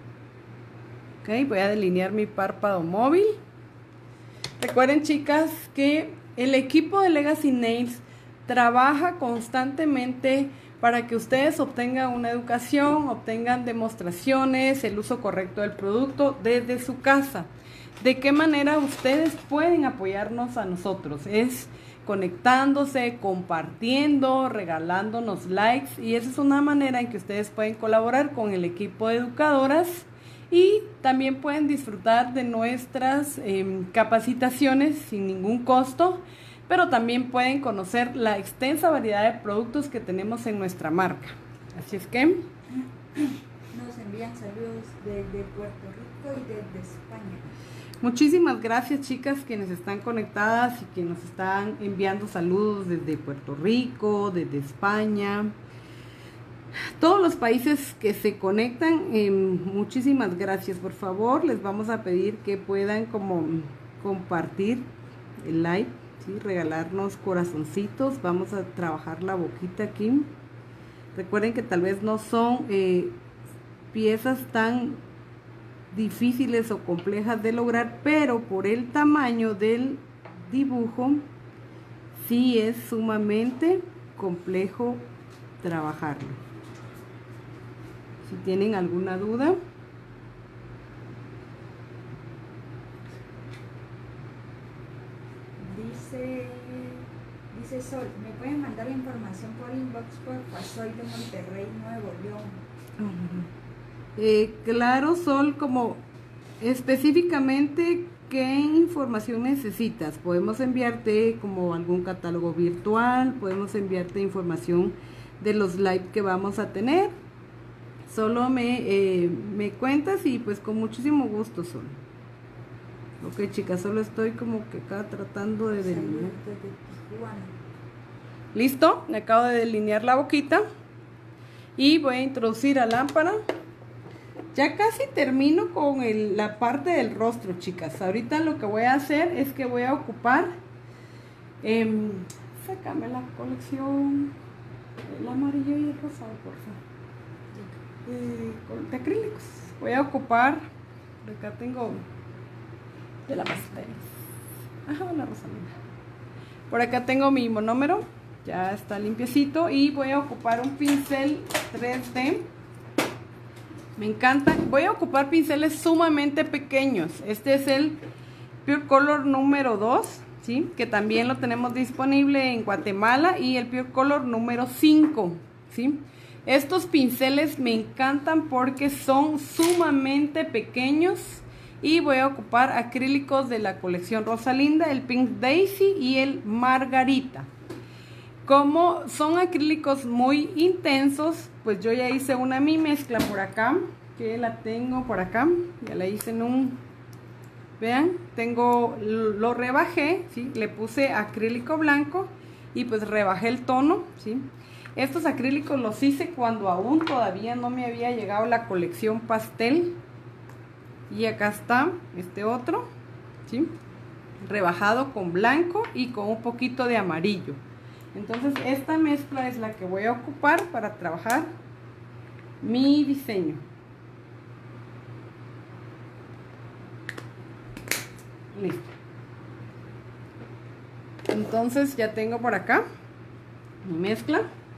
Ok, voy a delinear mi párpado móvil. Recuerden, chicas, que el equipo de Legacy Nails trabaja constantemente para que ustedes obtengan una educación, obtengan demostraciones, el uso correcto del producto desde su casa. ¿De qué manera ustedes pueden apoyarnos a nosotros? Es conectándose, compartiendo, regalándonos likes, y esa es una manera en que ustedes pueden colaborar con el equipo de educadoras y también pueden disfrutar de nuestras eh, capacitaciones sin ningún costo, pero también pueden conocer la extensa variedad de productos que tenemos en nuestra marca. Así es que nos envían saludos desde Puerto Rico y desde España. Muchísimas gracias, chicas, quienes están conectadas y que nos están enviando saludos desde Puerto Rico, desde España, todos los países que se conectan. Eh, muchísimas gracias. Por favor, les vamos a pedir que puedan como compartir el live, ¿sí? Regalarnos corazoncitos. Vamos a trabajar la boquita aquí. Recuerden que tal vez no son eh, piezas tan difíciles o complejas de lograr, pero por el tamaño del dibujo sí es sumamente complejo trabajarlo. Si tienen alguna duda, dice dice Sol, ¿me pueden mandar la información por inbox? Porfa, soy de Monterrey, Nuevo León. Eh, claro, Sol, como específicamente qué información necesitas. Podemos enviarte como algún catálogo virtual, podemos enviarte información de los live que vamos a tener. Solo me, eh, me cuentas y pues con muchísimo gusto, Sol. Ok, chicas, solo estoy como que acá tratando de delinear. ¿Listo? Me acabo de delinear la boquita y voy a introducir a lámpara. Ya casi termino con el, la parte del rostro, chicas. Ahorita lo que voy a hacer es que voy a ocupar, eh, sácame la colección, el amarillo y el rosado, por favor, eh, de acrílicos. Voy a ocupar, por acá tengo de la pastel, ajá, la rosalina. Por acá tengo mi monómero, ya está limpiecito, y voy a ocupar un pincel tres D. Me encanta. Voy a ocupar pinceles sumamente pequeños. Este es el Pure Color número dos, ¿sí? Que también lo tenemos disponible en Guatemala, y el Pure Color número cinco, ¿sí? Estos pinceles me encantan porque son sumamente pequeños, y voy a ocupar acrílicos de la colección Rosalinda, el Pink Daisy y el Margarita. Como son acrílicos muy intensos, pues yo ya hice una mi mezcla por acá, que la tengo por acá, ya la hice en un, vean, tengo, lo rebajé, ¿sí? Le puse acrílico blanco y pues rebajé el tono, ¿sí? Estos acrílicos los hice cuando aún todavía no me había llegado la colección pastel, y acá está este otro, ¿sí? Rebajado con blanco y con un poquito de amarillo. Entonces esta mezcla es la que voy a ocupar para trabajar mi diseño. Listo. Entonces ya tengo por acá mi mezcla.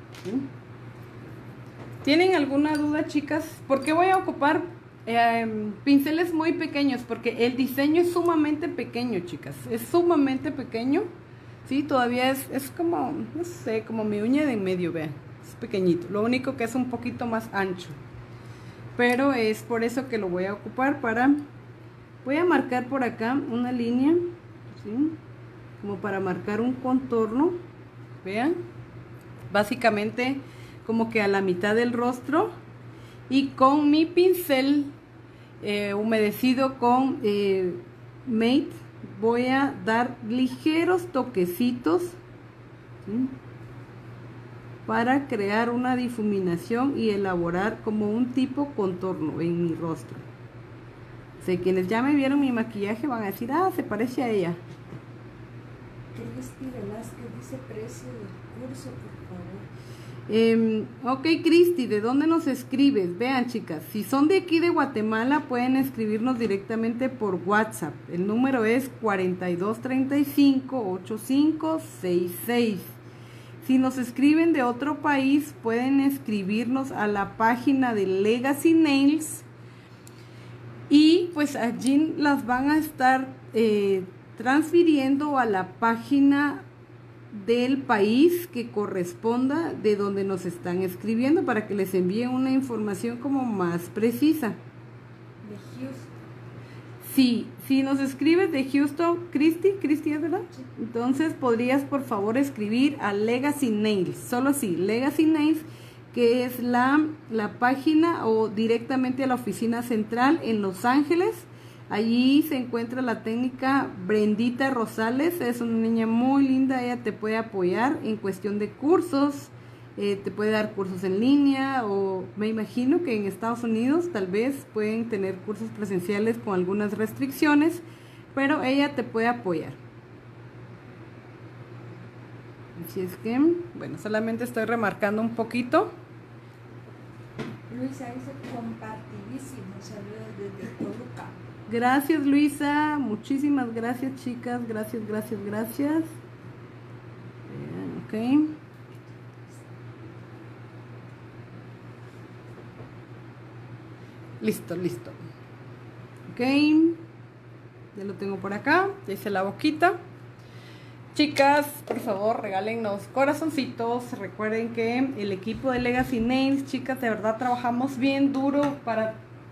¿Tienen alguna duda, chicas? ¿Por qué voy a ocupar eh, pinceles muy pequeños? Porque el diseño es sumamente pequeño, chicas. Es sumamente pequeño. Sí, todavía es, es como, no sé, como mi uña de en medio, vean. Es pequeñito. Lo único que es un poquito más ancho. Pero es por eso que lo voy a ocupar para... Voy a marcar por acá una línea, ¿sí? Como para marcar un contorno. Vean. Básicamente como que a la mitad del rostro. Y con mi pincel eh, humedecido con eh, Mate voy a dar ligeros toquecitos, ¿sí? Para crear una difuminación y elaborar como un tipo contorno en mi rostro. O sea, quienes ya me vieron mi maquillaje van a decir, ah, se parece a ella. Cristi Velázquez dice precio del curso, por favor. Eh, ok, Cristi, ¿de dónde nos escribes? Vean, chicas, si son de aquí de Guatemala pueden escribirnos directamente por WhatsApp. El número es cuarenta y dos treinta y cinco, ochenta y cinco sesenta y seis. Si nos escriben de otro país, pueden escribirnos a la página de Legacy Nails y pues allí las van a estar eh, transfiriendo a la página del país que corresponda de donde nos están escribiendo para que les envíen una información como más precisa. De Houston. Sí, si nos escribes de Houston, Cristi, Cristi, ¿es verdad? Sí. Entonces podrías por favor escribir a Legacy Nails, solo así, Legacy Nails, que es la, la página, o directamente a la oficina central en Los Ángeles. Allí se encuentra la técnica Brendita Rosales, es una niña muy linda, ella te puede apoyar en cuestión de cursos, eh, te puede dar cursos en línea, o me imagino que en Estados Unidos tal vez pueden tener cursos presenciales con algunas restricciones, pero ella te puede apoyar. Así es que, bueno, solamente estoy remarcando un poquito. Luisa dice compartidísimo, saludos desde Toluca. Gracias, Luisa, muchísimas gracias, chicas, gracias, gracias, gracias. Bien, ok. Listo, listo. Ok, ya lo tengo por acá, ya hice la boquita. Chicas, por favor, regálennos corazoncitos. Recuerden que el equipo de Legacy Nails, chicas, de verdad trabajamos bien duro para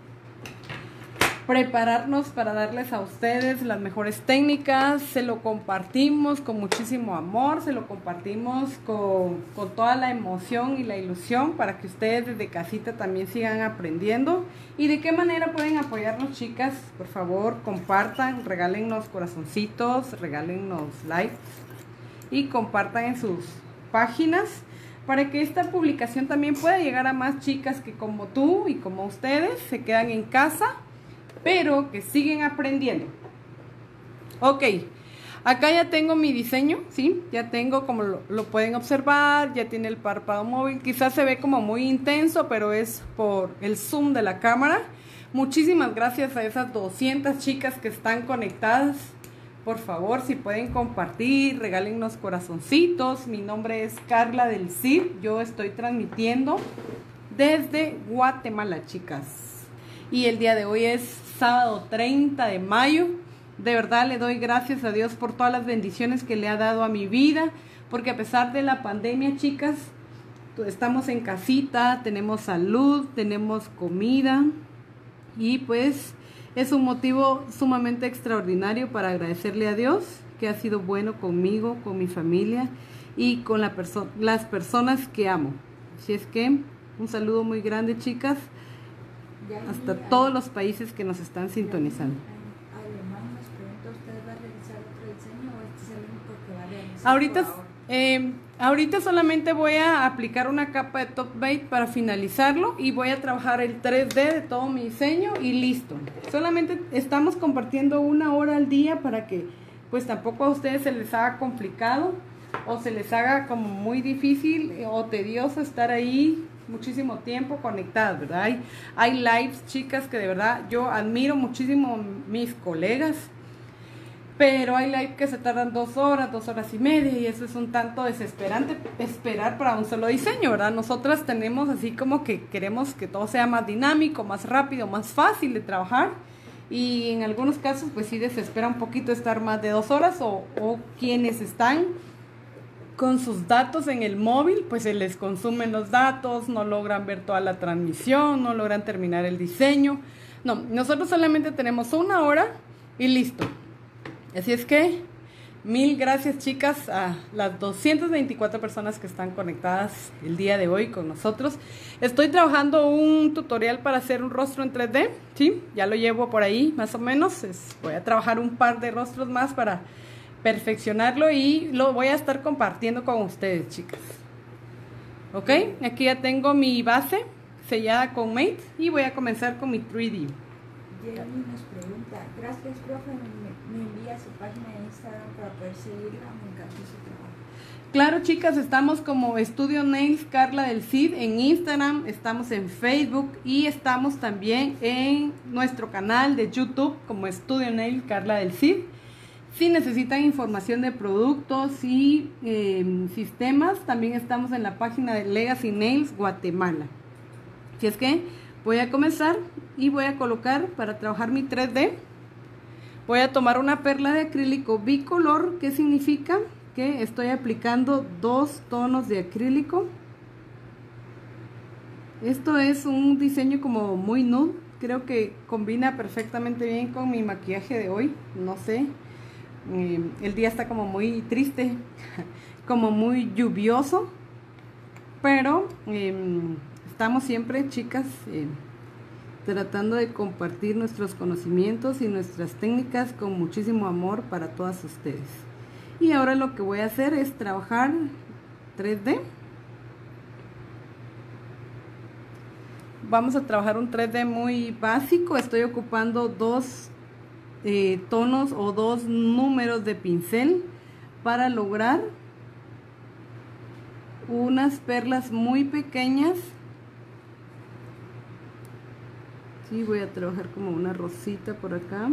prepararnos, para darles a ustedes las mejores técnicas. Se lo compartimos con muchísimo amor, se lo compartimos con, con toda la emoción y la ilusión para que ustedes desde casita también sigan aprendiendo. ¿Y de qué manera pueden apoyarnos, chicas? Por favor, compartan, regálennos corazoncitos, regálennos likes y compartan en sus páginas para que esta publicación también pueda llegar a más chicas que como tú y como ustedes se quedan en casa, pero que siguen aprendiendo. Ok, acá ya tengo mi diseño, ¿sí? Ya tengo, como lo, lo pueden observar, ya tiene el párpado móvil. Quizás se ve como muy intenso, pero es por el zoom de la cámara. Muchísimas gracias a esas doscientas chicas que están conectadas. Por favor, si pueden compartir, regálennos corazoncitos. Mi nombre es Carla del Cid. Yo estoy transmitiendo desde Guatemala, chicas. Y el día de hoy es sábado treinta de mayo. De verdad le doy gracias a Dios por todas las bendiciones que le ha dado a mi vida, porque a pesar de la pandemia, chicas, estamos en casita, tenemos salud, tenemos comida, y pues es un motivo sumamente extraordinario para agradecerle a Dios que ha sido bueno conmigo, con mi familia y con la perso- las personas que amo. Así es que un saludo muy grande, chicas, hasta todos los países que nos están sintonizando. Alemán nos pregunta, ¿usted va a realizar otro diseño o este es el único que va a realizar? Ahorita, eh, ahorita solamente voy a aplicar una capa de top bait para finalizarlo y voy a trabajar el tres D de todo mi diseño y listo. Solamente estamos compartiendo una hora al día para que pues tampoco a ustedes se les haga complicado o se les haga como muy difícil o tedioso estar ahí muchísimo tiempo conectadas, ¿verdad? Hay, hay lives, chicas, que de verdad yo admiro muchísimo mis colegas pero hay live que se tardan dos horas, dos horas y media, y eso es un tanto desesperante esperar para un solo diseño, ¿verdad? Nosotras tenemos así como que queremos que todo sea más dinámico, más rápido, más fácil de trabajar, y en algunos casos pues sí desespera un poquito estar más de dos horas, o, o quienes están con sus datos en el móvil, pues se les consumen los datos, no logran ver toda la transmisión, no logran terminar el diseño. No, nosotros solamente tenemos una hora y listo. Así es que, mil gracias, chicas, a las doscientas veinticuatro personas que están conectadas el día de hoy con nosotros. Estoy trabajando un tutorial para hacer un rostro en tres D, ¿sí? Ya lo llevo por ahí, más o menos. Es, voy a trabajar un par de rostros más para perfeccionarlo y lo voy a estar compartiendo con ustedes, chicas. ¿Ok? Aquí ya tengo mi base sellada con Mate y voy a comenzar con mi tres D. Jeremy nos pregunta, gracias, profe, me, me envía su página de Instagram para poder seguirla, me encantó su trabajo. Claro, chicas, estamos como Estudio Nails Carla del Cid en Instagram, estamos en Facebook y estamos también en nuestro canal de YouTube como Estudio Nails Carla del Cid. Si necesitan información de productos y eh, sistemas, también estamos en la página de Legacy Nails Guatemala. Si es que voy a comenzar y voy a colocar para trabajar mi tres D. Voy a tomar una perla de acrílico bicolor, que significa que estoy aplicando dos tonos de acrílico. Esto es un diseño como muy nude, creo que combina perfectamente bien con mi maquillaje de hoy, no sé. Eh, el día está como muy triste, como muy lluvioso, pero eh, estamos siempre, chicas, eh, tratando de compartir nuestros conocimientos y nuestras técnicas con muchísimo amor para todas ustedes. Y ahora lo que voy a hacer es trabajar tres D. Vamos a trabajar un tres D muy básico. Estoy ocupando dos eh, tonos o dos números de pincel para lograr unas perlas muy pequeñas. Sí, voy a trabajar como una rosita por acá.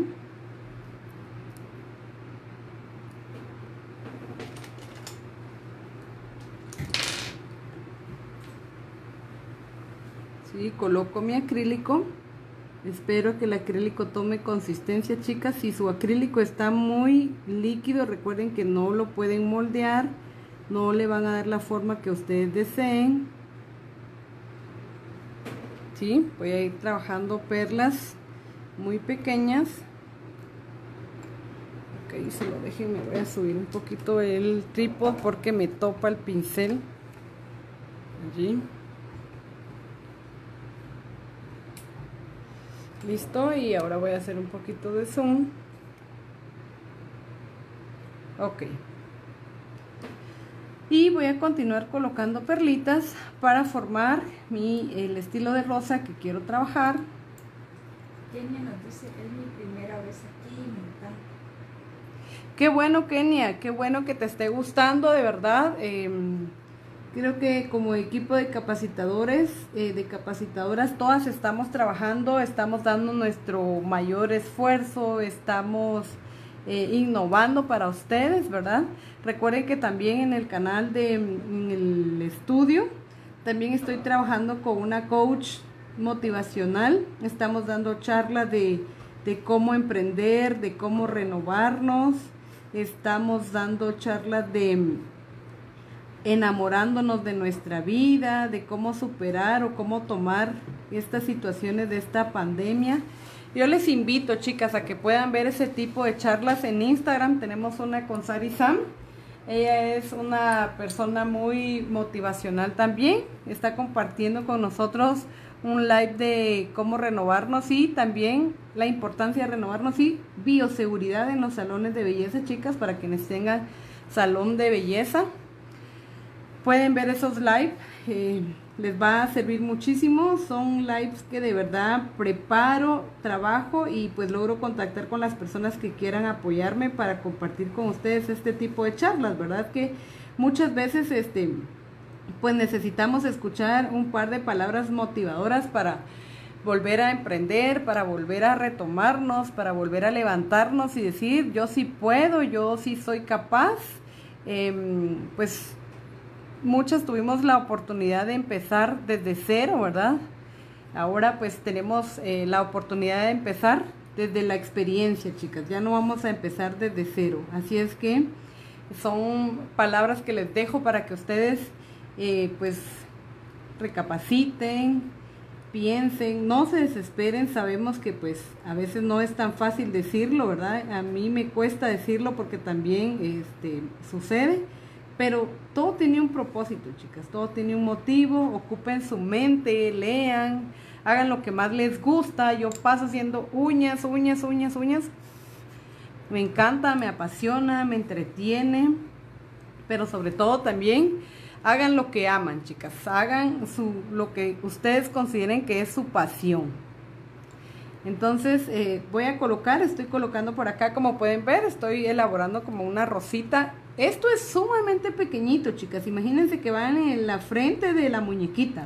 Sí, coloco mi acrílico. Espero que el acrílico tome consistencia, chicas. Si su acrílico está muy líquido, recuerden que no lo pueden moldear, no le van a dar la forma que ustedes deseen. Sí, voy a ir trabajando perlas muy pequeñas. Ok, se lo dejen, me voy a subir un poquito el trípode porque me topa el pincel. Allí. Listo, y ahora voy a hacer un poquito de zoom. Ok. Y voy a continuar colocando perlitas para formar mi, el estilo de rosa que quiero trabajar. Kenia nos dice, es mi primera vez aquí, me encanta. Qué bueno, Kenia, qué bueno que te esté gustando, de verdad. Eh, creo que como equipo de capacitadores, eh, de capacitadoras, todas estamos trabajando, estamos dando nuestro mayor esfuerzo, estamos Eh, innovando para ustedes, ¿verdad? Recuerden que también en el canal de en el estudio también estoy trabajando con una coach motivacional. Estamos dando charlas de, de cómo emprender, de cómo renovarnos. Estamos dando charlas de enamorándonos de nuestra vida, de cómo superar o cómo tomar estas situaciones de esta pandemia. Yo les invito, chicas, a que puedan ver ese tipo de charlas en Instagram. Tenemos una con Sari Sam. Ella es una persona muy motivacional también. Está compartiendo con nosotros un live de cómo renovarnos y también la importancia de renovarnos y bioseguridad en los salones de belleza, chicas, para quienes tengan salón de belleza. Pueden ver esos live. Eh, les va a servir muchísimo. Son lives que de verdad preparo, trabajo y pues logro contactar con las personas que quieran apoyarme para compartir con ustedes este tipo de charlas, ¿verdad? Que muchas veces este pues necesitamos escuchar un par de palabras motivadoras para volver a emprender, para volver a retomarnos, para volver a levantarnos y decir, yo sí puedo, yo sí soy capaz. Eh, pues muchas tuvimos la oportunidad de empezar desde cero, ¿verdad? Ahora pues tenemos eh, la oportunidad de empezar desde la experiencia, chicas. Ya no vamos a empezar desde cero. Así es que son palabras que les dejo para que ustedes eh, pues recapaciten, piensen, no se desesperen. Sabemos que pues a veces no es tan fácil decirlo, ¿verdad? A mí me cuesta decirlo porque también este, sucede. Pero todo tiene un propósito, chicas, todo tiene un motivo. Ocupen su mente, lean, hagan lo que más les gusta. Yo paso haciendo uñas, uñas, uñas, uñas. Me encanta, me apasiona, me entretiene. Pero sobre todo también hagan lo que aman, chicas. Hagan su, lo que ustedes consideren que es su pasión. Entonces eh, voy a colocar, estoy colocando por acá, como pueden ver, estoy elaborando como una rosita. Esto es sumamente pequeñito, chicas. Imagínense que van en la frente de la muñequita.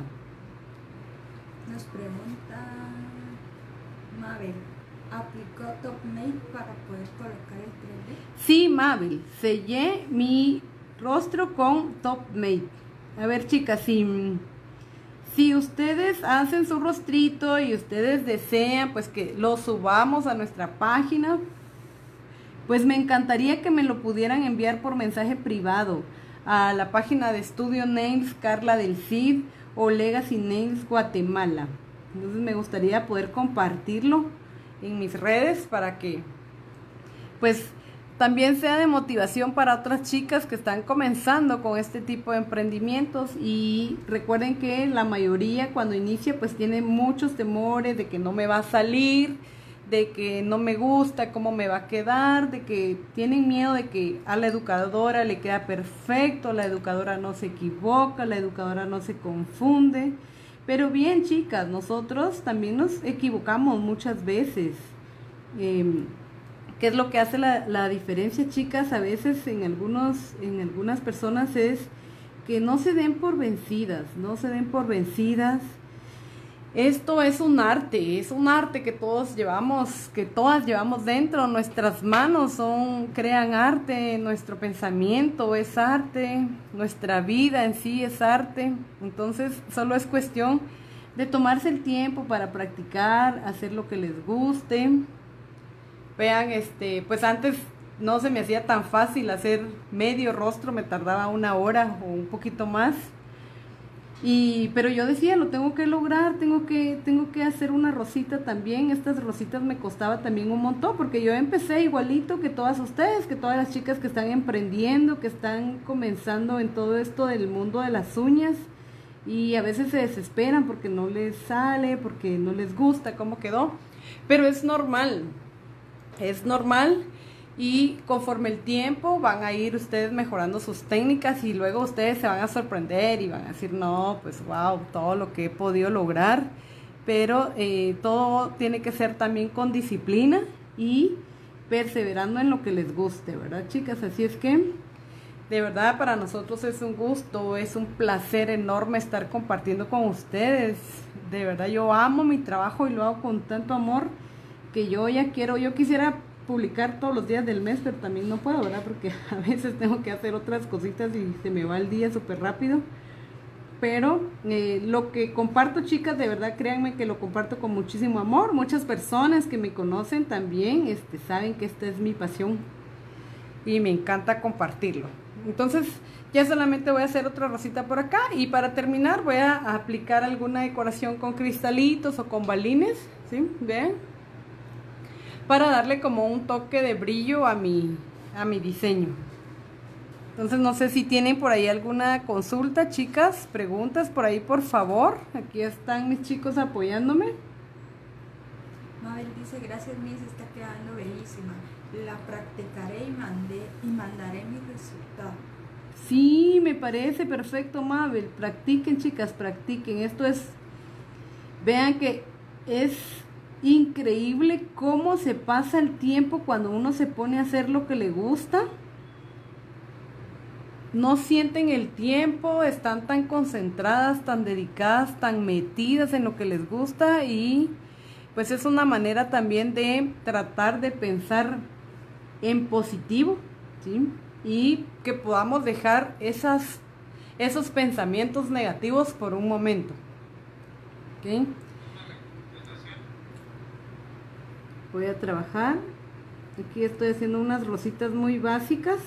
Nos pregunta Mabel, ¿aplicó Top Mate para poder colocar el tres D? Sí, Mabel, sellé mi rostro con Top Mate. A ver, chicas, si, si ustedes hacen su rostrito y ustedes desean pues que lo subamos a nuestra página, pues me encantaría que me lo pudieran enviar por mensaje privado a la página de Studio Nails Carla del Cid o Legacy Nails Guatemala. Entonces me gustaría poder compartirlo en mis redes para que pues también sea de motivación para otras chicas que están comenzando con este tipo de emprendimientos. Y recuerden que la mayoría cuando inicia pues tiene muchos temores de que no me va a salir, de que no me gusta cómo me va a quedar, de que tienen miedo de que a la educadora le queda perfecto, la educadora no se equivoca, la educadora no se confunde. Pero bien, chicas, nosotros también nos equivocamos muchas veces. Eh, ¿Qué es lo que hace la, la diferencia, chicas? A veces en, algunos, en algunas personas es que no se den por vencidas, no se den por vencidas. Esto es un arte, es un arte que todos llevamos, que todas llevamos dentro. Nuestras manos son, crean arte, nuestro pensamiento es arte, nuestra vida en sí es arte. Entonces solo es cuestión de tomarse el tiempo para practicar, hacer lo que les guste. Vean, este, pues antes no se me hacía tan fácil hacer medio rostro, me tardaba una hora o un poquito más. Y, pero yo decía, lo tengo que lograr, tengo que, tengo que hacer una rosita también. Estas rositas me costaba también un montón, porque yo empecé igualito que todas ustedes, que todas las chicas que están emprendiendo, que están comenzando en todo esto del mundo de las uñas. Y a veces se desesperan porque no les sale, porque no les gusta cómo quedó. Pero es normal, es normal. Y conforme el tiempo van a ir ustedes mejorando sus técnicas y luego ustedes se van a sorprender y van a decir, no, pues wow, todo lo que he podido lograr. Pero eh, todo tiene que ser también con disciplina y perseverando en lo que les guste, ¿verdad, chicas? Así es que de verdad para nosotros es un gusto, es un placer enorme estar compartiendo con ustedes. De verdad yo amo mi trabajo y lo hago con tanto amor que yo ya quiero, yo quisiera publicar todos los días del mes, pero también no puedo, ¿verdad? Porque a veces tengo que hacer otras cositas y se me va el día súper rápido. Pero eh, lo que comparto, chicas, de verdad créanme que lo comparto con muchísimo amor. Muchas personas que me conocen también este, saben que esta es mi pasión y me encanta compartirlo. Entonces ya solamente voy a hacer otra rosita por acá y para terminar voy a aplicar alguna decoración con cristalitos o con balines, ¿sí? Vean, para darle como un toque de brillo a mi, a mi diseño. Entonces no sé si tienen por ahí alguna consulta, chicas, preguntas por ahí, por favor. Aquí están mis chicos apoyándome. Mabel dice, gracias Miss, está quedando bellísima. La practicaré y, mandé, y mandaré mi resultado. Sí, me parece perfecto, Mabel. Practiquen, chicas, practiquen. Esto es, vean que es increíble cómo se pasa el tiempo cuando uno se pone a hacer lo que le gusta. no sienten el tiempo, están tan concentradas, tan dedicadas, tan metidas en lo que les gusta, y pues es una manera también de tratar de pensar en positivo, ¿sí? Y que podamos dejar esas, esos pensamientos negativos por un momento. ¿Okay? Voy a trabajar. Aquí estoy haciendo unas rositas muy básicas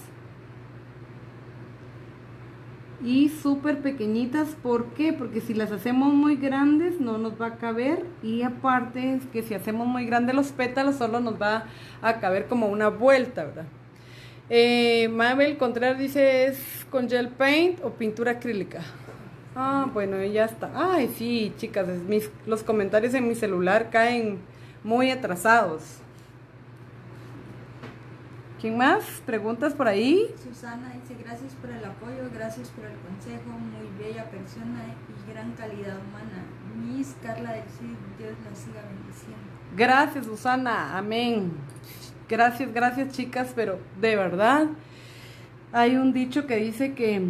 y súper pequeñitas. ¿Por qué? Porque si las hacemos muy grandes no nos va a caber, y aparte es que si hacemos muy grandes los pétalos solo nos va a caber como una vuelta, ¿verdad? Eh, Mabel Contreras dice, ¿es con gel paint o pintura acrílica? Ah, bueno, ya está. Ay, sí, chicas, es mis, los comentarios en mi celular caen muy atrasados. ¿Quién más? ¿Preguntas por ahí? Susana dice, gracias por el apoyo, gracias por el consejo, muy bella persona y gran calidad humana. Miss Carla del Cid, Dios la siga bendiciendo. Gracias, Susana, amén. Gracias, gracias, chicas, pero de verdad hay un dicho que dice que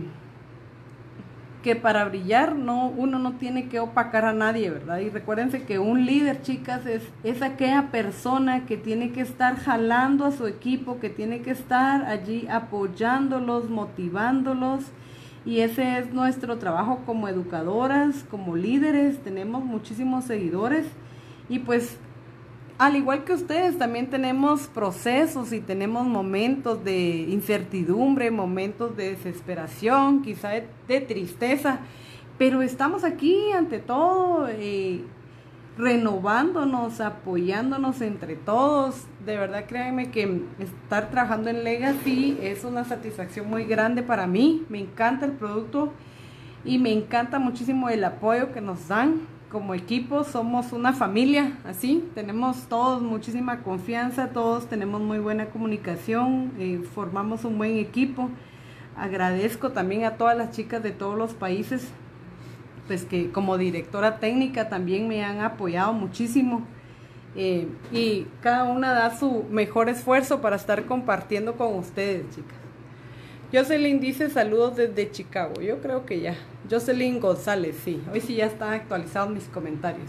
que para brillar no, uno no tiene que opacar a nadie, ¿verdad? Y recuérdense que un líder, chicas, es, es aquella persona que tiene que estar jalando a su equipo, que tiene que estar allí apoyándolos, motivándolos, y ese es nuestro trabajo como educadoras, como líderes. Tenemos muchísimos seguidores y pues al igual que ustedes también tenemos procesos y tenemos momentos de incertidumbre, momentos de desesperación, quizá de, de tristeza, pero estamos aquí ante todo eh, renovándonos, apoyándonos entre todos. De verdad, créanme que estar trabajando en Legacy es una satisfacción muy grande para mí. Me encanta el producto y me encanta muchísimo el apoyo que nos dan. Como equipo somos una familia, así, tenemos todos muchísima confianza, todos tenemos muy buena comunicación, eh, formamos un buen equipo. Agradezco también a todas las chicas de todos los países, pues que como directora técnica también me han apoyado muchísimo, eh, y cada una da su mejor esfuerzo para estar compartiendo con ustedes, chicas. Jocelyn dice saludos desde Chicago. Yo creo que ya. Jocelyn González, sí. Hoy sí ya están actualizados mis comentarios.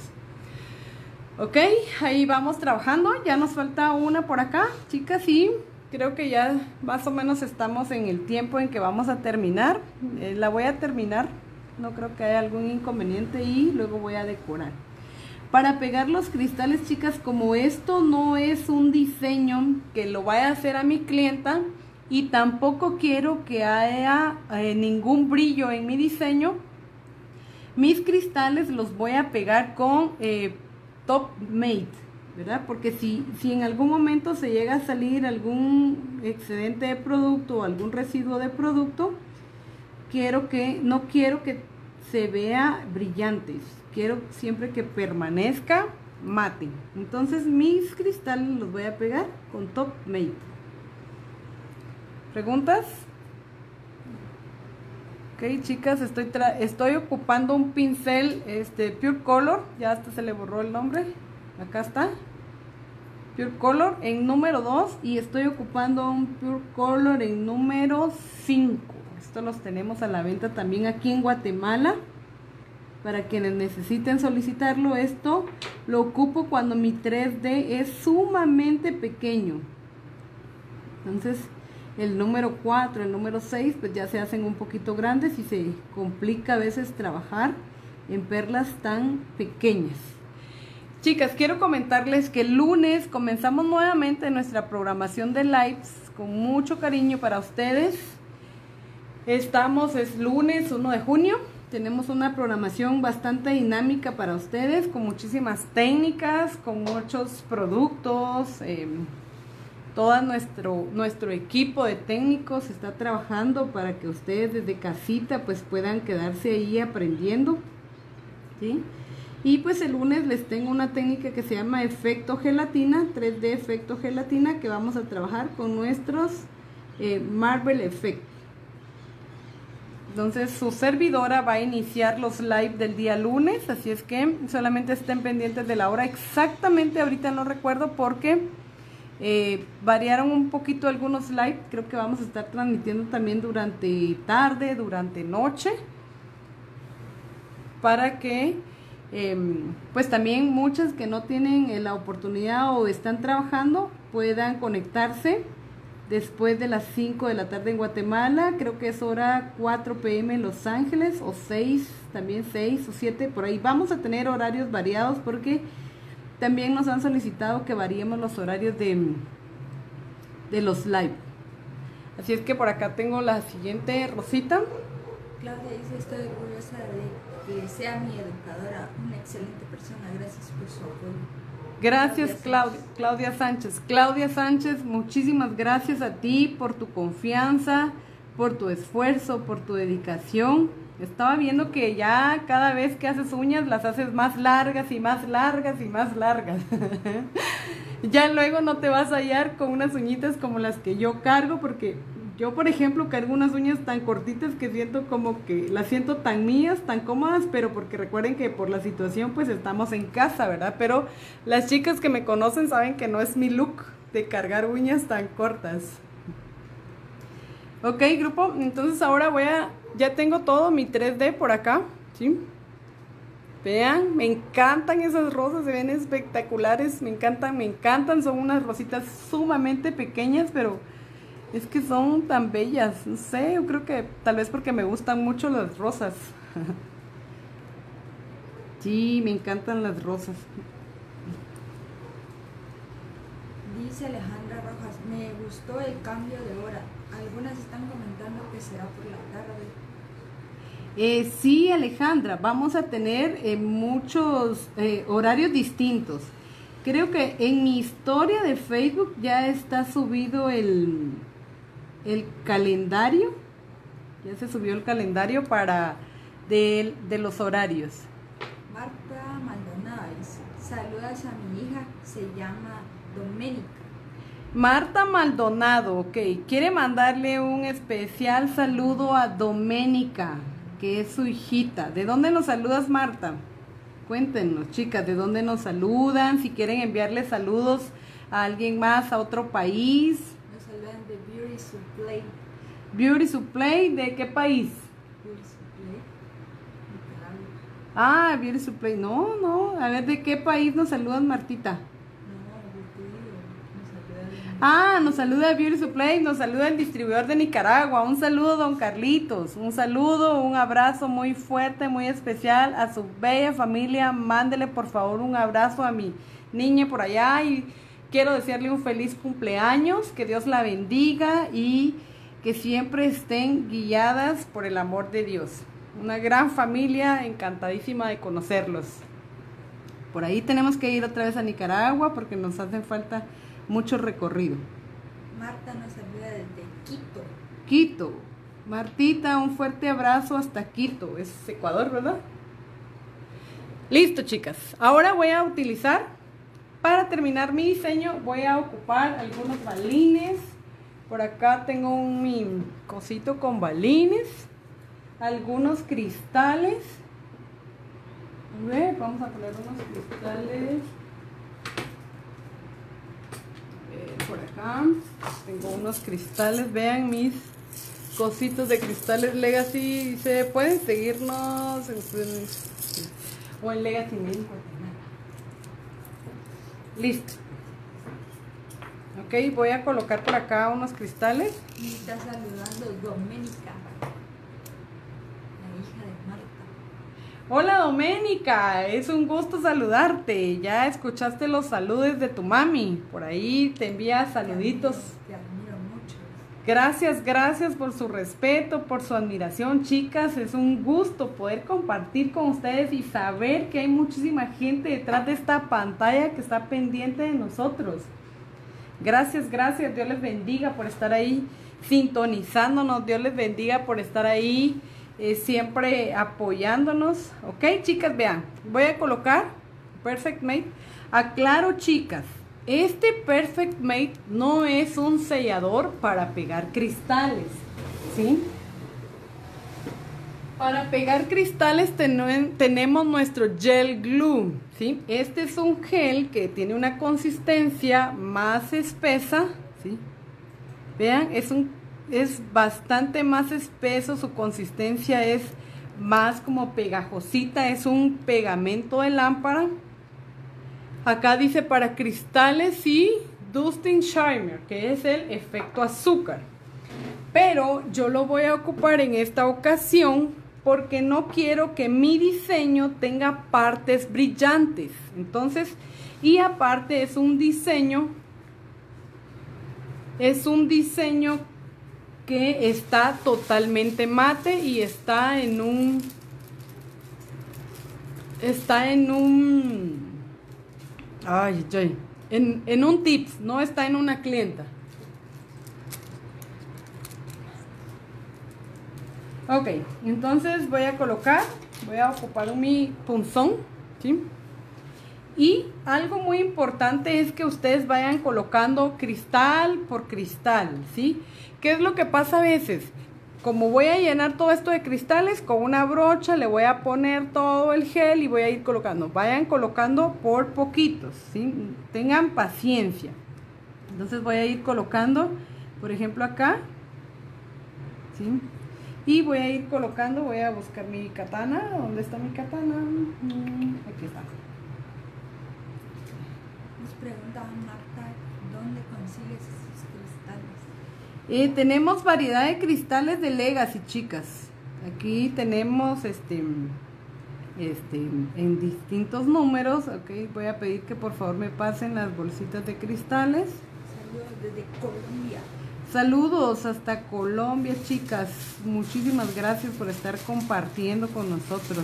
Ok, ahí vamos trabajando. Ya nos falta una por acá, chicas, y creo que ya más o menos estamos en el tiempo en que vamos a terminar. Eh, la voy a terminar. No creo que haya algún inconveniente y luego voy a decorar. Para pegar los cristales, chicas, como esto no es un diseño que lo vaya a hacer a mi clienta, y tampoco quiero que haya eh, ningún brillo en mi diseño, mis cristales los voy a pegar con eh, Top Mate, ¿verdad? Porque si, si en algún momento se llega a salir algún excedente de producto o algún residuo de producto, quiero que, no quiero que se vea brillantes, quiero siempre que permanezca mate. Entonces mis cristales los voy a pegar con Top Mate. ¿Preguntas? Ok, chicas, estoy, tra estoy ocupando un pincel este, Pure Color. Ya hasta se le borró el nombre. Acá está. Pure Color en número dos. Y estoy ocupando un Pure Color en número cinco. Estos los tenemos a la venta también aquí en Guatemala. Para quienes necesiten solicitarlo, esto lo ocupo cuando mi tres D es sumamente pequeño. Entonces el número cuatro, el número seis, pues ya se hacen un poquito grandes y se complica a veces trabajar en perlas tan pequeñas. Chicas, quiero comentarles que el lunes comenzamos nuevamente nuestra programación de lives con mucho cariño para ustedes. Estamos, es lunes uno de junio, tenemos una programación bastante dinámica para ustedes, con muchísimas técnicas, con muchos productos. eh, Todo nuestro, nuestro equipo de técnicos está trabajando para que ustedes desde casita pues puedan quedarse ahí aprendiendo, ¿sí? Y pues el lunes les tengo una técnica que se llama efecto gelatina, tres D efecto gelatina, que vamos a trabajar con nuestros eh, Marble Effect. Entonces su servidora va a iniciar los live del día lunes, así es que solamente estén pendientes de la hora. Exactamente ahorita no recuerdo porque Eh, variaron un poquito algunos live, creo que vamos a estar transmitiendo también durante tarde, durante noche, para que eh, pues también muchas que no tienen eh, la oportunidad o están trabajando puedan conectarse después de las cinco de la tarde en Guatemala. Creo que es hora cuatro p m en Los Ángeles, o seis, también seis o siete, por ahí. Vamos a tener horarios variados porque también nos han solicitado que variemos los horarios de, de los live. Así es que por acá tengo la siguiente, Rosita. Claudia dice, estoy orgullosa de que sea mi educadora, una excelente persona, gracias por su apoyo. Gracias, Claudia, Claudia Sánchez. Claudia Sánchez, muchísimas gracias a ti por tu confianza, por tu esfuerzo, por tu dedicación. Estaba viendo que ya cada vez que haces uñas las haces más largas y más largas y más largas. Ya luego no te vas a hallar con unas uñitas como las que yo cargo, porque yo, por ejemplo, cargo unas uñas tan cortitas que siento como que las siento tan mías, tan cómodas, pero porque recuerden que por la situación pues estamos en casa, ¿verdad? Pero las chicas que me conocen saben que no es mi look de cargar uñas tan cortas. Ok, grupo, entonces ahora voy a, ya tengo todo mi tres D por acá, ¿sí? Vean, me encantan esas rosas, se ven espectaculares, me encantan, me encantan, son unas rositas sumamente pequeñas, pero es que son tan bellas, no sé, yo creo que tal vez porque me gustan mucho las rosas. Sí, me encantan las rosas. Dice Alejandra Rojas, me gustó el cambio de hora. Algunas están comentando que será por la tarde. Eh, sí, Alejandra, vamos a tener eh, muchos eh, horarios distintos. Creo que en mi historia de Facebook ya está subido el, el calendario. Ya se subió el calendario para de, de los horarios. Marta Maldonado dice, saludas a mi hija, se llama Doménica. Marta Maldonado, ok, quiere mandarle un especial saludo a Doménica, que es su hijita. ¿De dónde nos saludas, Marta? Cuéntenos, chicas, ¿de dónde nos saludan? Si quieren enviarle saludos a alguien más, a otro país. Nos saludan de Beauty Supply. Beauty Supply, ¿de qué país? Beauty Supply. Ah, Beauty Supply, no, no, a ver, ¿de qué país nos saludan, Martita? Ah, nos saluda Beauty Supply, nos saluda el distribuidor de Nicaragua. Un saludo, don Carlitos. Un saludo, un abrazo muy fuerte, muy especial a su bella familia. Mándele por favor un abrazo a mi niña por allá y quiero desearle un feliz cumpleaños, que Dios la bendiga y que siempre estén guiadas por el amor de Dios. Una gran familia, encantadísima de conocerlos. Por ahí tenemos que ir otra vez a Nicaragua porque nos hacen falta mucho recorrido. Marta nos saluda desde Quito. Quito. Martita, un fuerte abrazo hasta Quito. Es Ecuador, ¿verdad? Listo, chicas. Ahora voy a utilizar, para terminar mi diseño, voy a ocupar algunos balines. Por acá tengo un mi cosito con balines. Algunos cristales. A ver, vamos a poner unos cristales. Por acá tengo unos cristales, vean mis cositos de cristales Legacy. Se pueden seguirnos en, o en Legacy Mail. Listo. Ok, voy a colocar por acá unos cristales. Y está saludando Doménica, la hija de Marta. Hola Doménica, es un gusto saludarte. Ya escuchaste los saludos de tu mami. Por ahí te envía saluditos. Te admiro mucho. Gracias, gracias por su respeto, por su admiración, chicas. Es un gusto poder compartir con ustedes y saber que hay muchísima gente detrás de esta pantalla que está pendiente de nosotros. Gracias, gracias. Dios les bendiga por estar ahí sintonizándonos. Dios les bendiga por estar ahí Eh, siempre apoyándonos. Ok, chicas, vean, voy a colocar Perfect Mate. Aclaro, chicas, este Perfect Mate no es un sellador para pegar cristales, ¿sí? Para pegar cristales ten- tenemos nuestro gel glue, ¿sí? Este es un gel que tiene una consistencia más espesa, ¿sí? Vean, es, un, es bastante más espeso, su consistencia es más como pegajosita, es un pegamento de lámpara. Acá dice para cristales y dusting shimmer, que es el efecto azúcar. Pero yo lo voy a ocupar en esta ocasión porque no quiero que mi diseño tenga partes brillantes. Entonces, y aparte es un diseño, es un diseño que está totalmente mate y está en un, está en un, ay, ay, en, en un tips, no está en una clienta. Ok, entonces voy a colocar, voy a ocupar mi punzón, ¿sí? Y algo muy importante es que ustedes vayan colocando cristal por cristal, ¿sí? ¿Qué es lo que pasa a veces? Como voy a llenar todo esto de cristales, con una brocha le voy a poner todo el gel y voy a ir colocando. Vayan colocando por poquitos, ¿sí? Tengan paciencia. Entonces voy a ir colocando, por ejemplo acá, ¿sí? Y voy a ir colocando, voy a buscar mi katana. ¿Dónde está mi katana? Aquí está. Nos pregunta Marta, ¿dónde consigues esos cristales? Eh, tenemos variedad de cristales de Legacy, chicas. Aquí tenemos este, este, en distintos números. Ok, voy a pedir que por favor me pasen las bolsitas de cristales. Saludos desde Colombia. Saludos hasta Colombia, chicas. Muchísimas gracias por estar compartiendo con nosotros.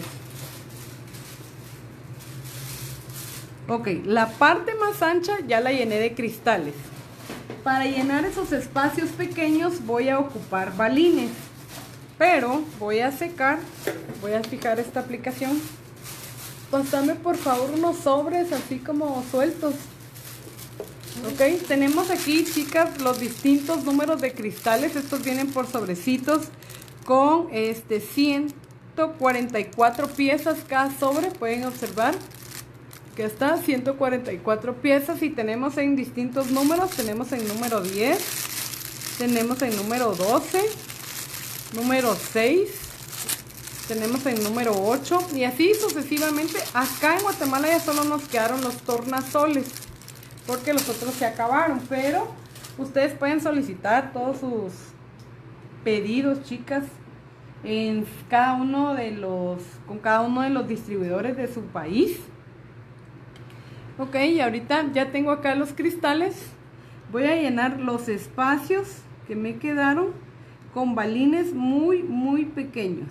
Ok, la parte más ancha ya la llené de cristales. Para llenar esos espacios pequeños voy a ocupar balines. Pero voy a secar, voy a fijar esta aplicación. Pásame por favor unos sobres así como sueltos. Ok, tenemos aquí, chicas, los distintos números de cristales. Estos vienen por sobrecitos con este ciento cuarenta y cuatro piezas cada sobre. Pueden observar que está ciento cuarenta y cuatro piezas y tenemos en distintos números. Tenemos en número diez, tenemos en número doce, número seis, tenemos en número ocho y así sucesivamente. Acá en Guatemala ya solo nos quedaron los tornasoles, porque los otros se acabaron, pero ustedes pueden solicitar todos sus pedidos, chicas, en cada uno de los, con cada uno de los distribuidores de su país. Ok, y ahorita ya tengo acá los cristales. Voy a llenar los espacios que me quedaron con balines muy, muy pequeños.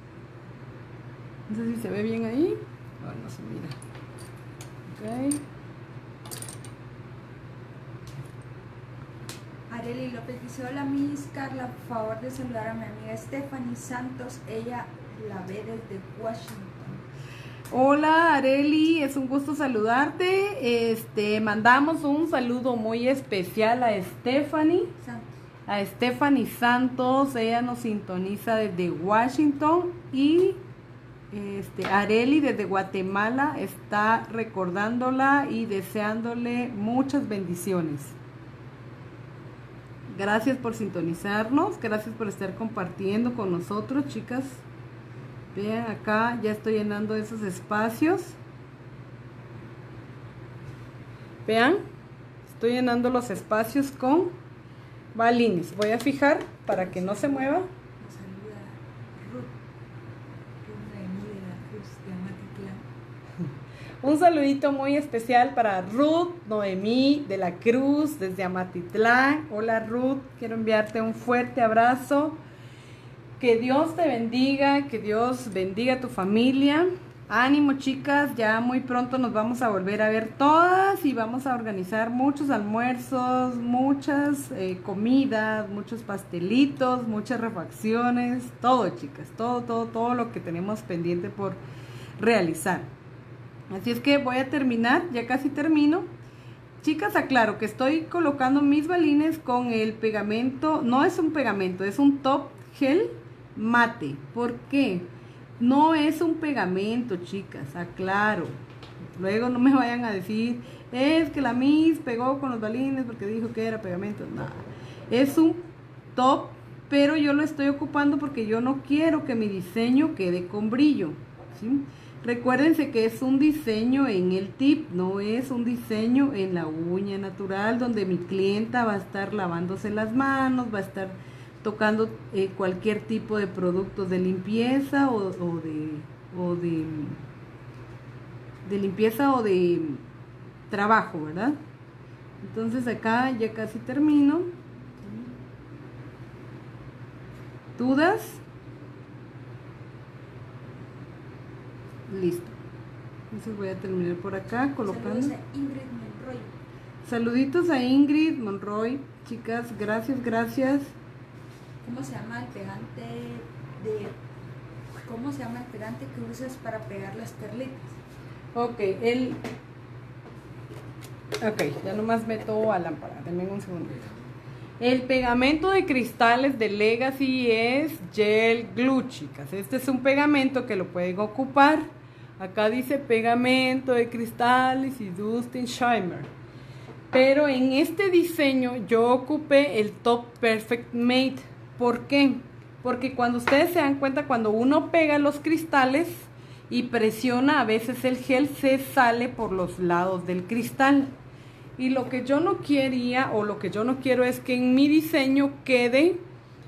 No sé si se ve bien ahí. Oh, no se mira. Ok. Arely López dice, hola Miss Carla, por favor de saludar a mi amiga Stephanie Santos, ella la ve desde Washington. Hola Arely, es un gusto saludarte. Este, mandamos un saludo muy especial a Stephanie Santos. A Stephanie Santos, ella nos sintoniza desde Washington y este, Arely desde Guatemala está recordándola y deseándole muchas bendiciones. Gracias por sintonizarnos, gracias por estar compartiendo con nosotros, chicas. Vean acá, ya estoy llenando esos espacios. Vean, estoy llenando los espacios con balines. Voy a fijar para que no se mueva. Nos saluda Ruth, Ruth Noemí de la Cruz de Amatitlán. Un saludito muy especial para Ruth Noemí de la Cruz desde Amatitlán. Hola Ruth, quiero enviarte un fuerte abrazo. Que Dios te bendiga, que Dios bendiga a tu familia. Ánimo, chicas, ya muy pronto nos vamos a volver a ver todas y vamos a organizar muchos almuerzos, muchas eh, comidas, muchos pastelitos, muchas refacciones, todo, chicas, todo, todo, todo lo que tenemos pendiente por realizar. Así es que voy a terminar, ya casi termino. Chicas, aclaro que estoy colocando mis balines con el pegamento, no es un pegamento, es un top gel mate. ¿Por qué? No es un pegamento, chicas, aclaro. Luego no me vayan a decir, es que la Miss pegó con los balines porque dijo que era pegamento. Nada, es un top, pero yo lo estoy ocupando porque yo no quiero que mi diseño quede con brillo, ¿sí? Recuérdense que es un diseño en el tip, no es un diseño en la uña natural, donde mi clienta va a estar lavándose las manos, va a estar tocando eh, cualquier tipo de productos de limpieza o, o de... O de de limpieza o de trabajo, ¿verdad? Entonces acá ya casi termino. ¿Dudas? Listo. Entonces voy a terminar por acá colocando. Saludos a Ingrid Monroy. Saluditos a Ingrid Monroy. Chicas, gracias, gracias. ¿Cómo se llama el pegante de... ¿Cómo se llama el pegante que usas para pegar las perlitas? Ok, el... Ok, ya nomás meto a lámpara, denme un segundo. El pegamento de cristales de Legacy es Gel Glue, chicas. Este es un pegamento que lo pueden ocupar. Acá dice pegamento de cristales y Dustin Shimmer. Pero en este diseño yo ocupé el Top Perfect Mate. ¿Por qué? Porque cuando ustedes se dan cuenta, cuando uno pega los cristales y presiona, a veces el gel se sale por los lados del cristal. Y lo que yo no quería o lo que yo no quiero es que en mi diseño quede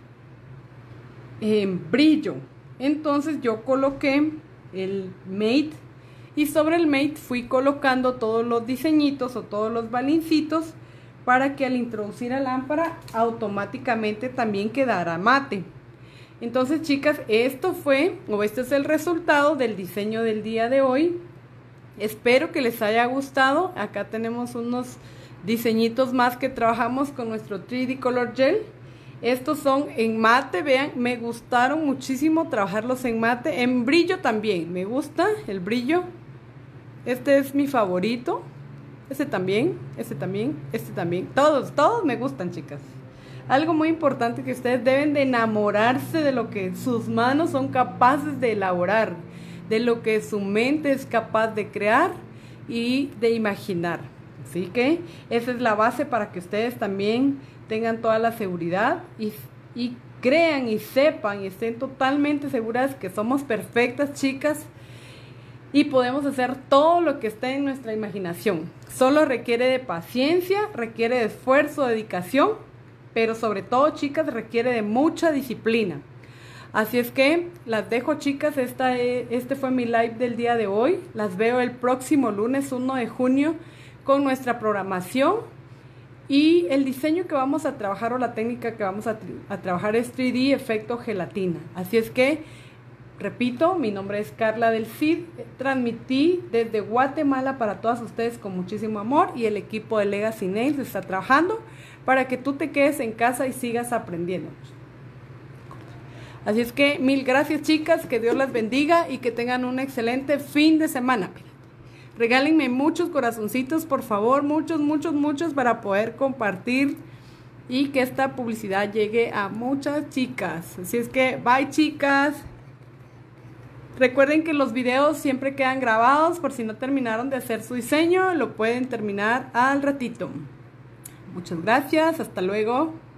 en brillo. Entonces yo coloqué el Mate y sobre el Mate fui colocando todos los diseñitos o todos los balincitos para que al introducir la lámpara automáticamente también quedara mate. Entonces, chicas, esto fue, o este es el resultado del diseño del día de hoy. Espero que les haya gustado. Acá tenemos unos diseñitos más que trabajamos con nuestro tres D Color Gel. Estos son en mate, vean, me gustaron muchísimo trabajarlos en mate. En brillo también, me gusta el brillo. Este es mi favorito. Este también, este también, este también. Todos, todos me gustan, chicas. Algo muy importante que ustedes deben de enamorarse de lo que sus manos son capaces de elaborar, de lo que su mente es capaz de crear y de imaginar. Así que esa es la base para que ustedes también tengan toda la seguridad y, y crean y sepan y estén totalmente seguras que somos perfectas, chicas, y podemos hacer todo lo que esté en nuestra imaginación. Solo requiere de paciencia, requiere de esfuerzo, dedicación, pero sobre todo, chicas, requiere de mucha disciplina. Así es que las dejo, chicas. Esta, este fue mi live del día de hoy. Las veo el próximo lunes uno de junio con nuestra programación. Y el diseño que vamos a trabajar o la técnica que vamos a, a trabajar es tres D efecto gelatina. Así es que, repito, mi nombre es Carla del Cid. Transmití desde Guatemala para todas ustedes con muchísimo amor. Y el equipo de Legacy Nails está trabajando para que tú te quedes en casa y sigas aprendiendo. Así es que mil gracias, chicas, que Dios las bendiga y que tengan un excelente fin de semana. Regálenme muchos corazoncitos, por favor, muchos, muchos, muchos para poder compartir y que esta publicidad llegue a muchas chicas. Así es que bye, chicas. Recuerden que los videos siempre quedan grabados, por si no terminaron de hacer su diseño, lo pueden terminar al ratito. Muchas gracias, hasta luego.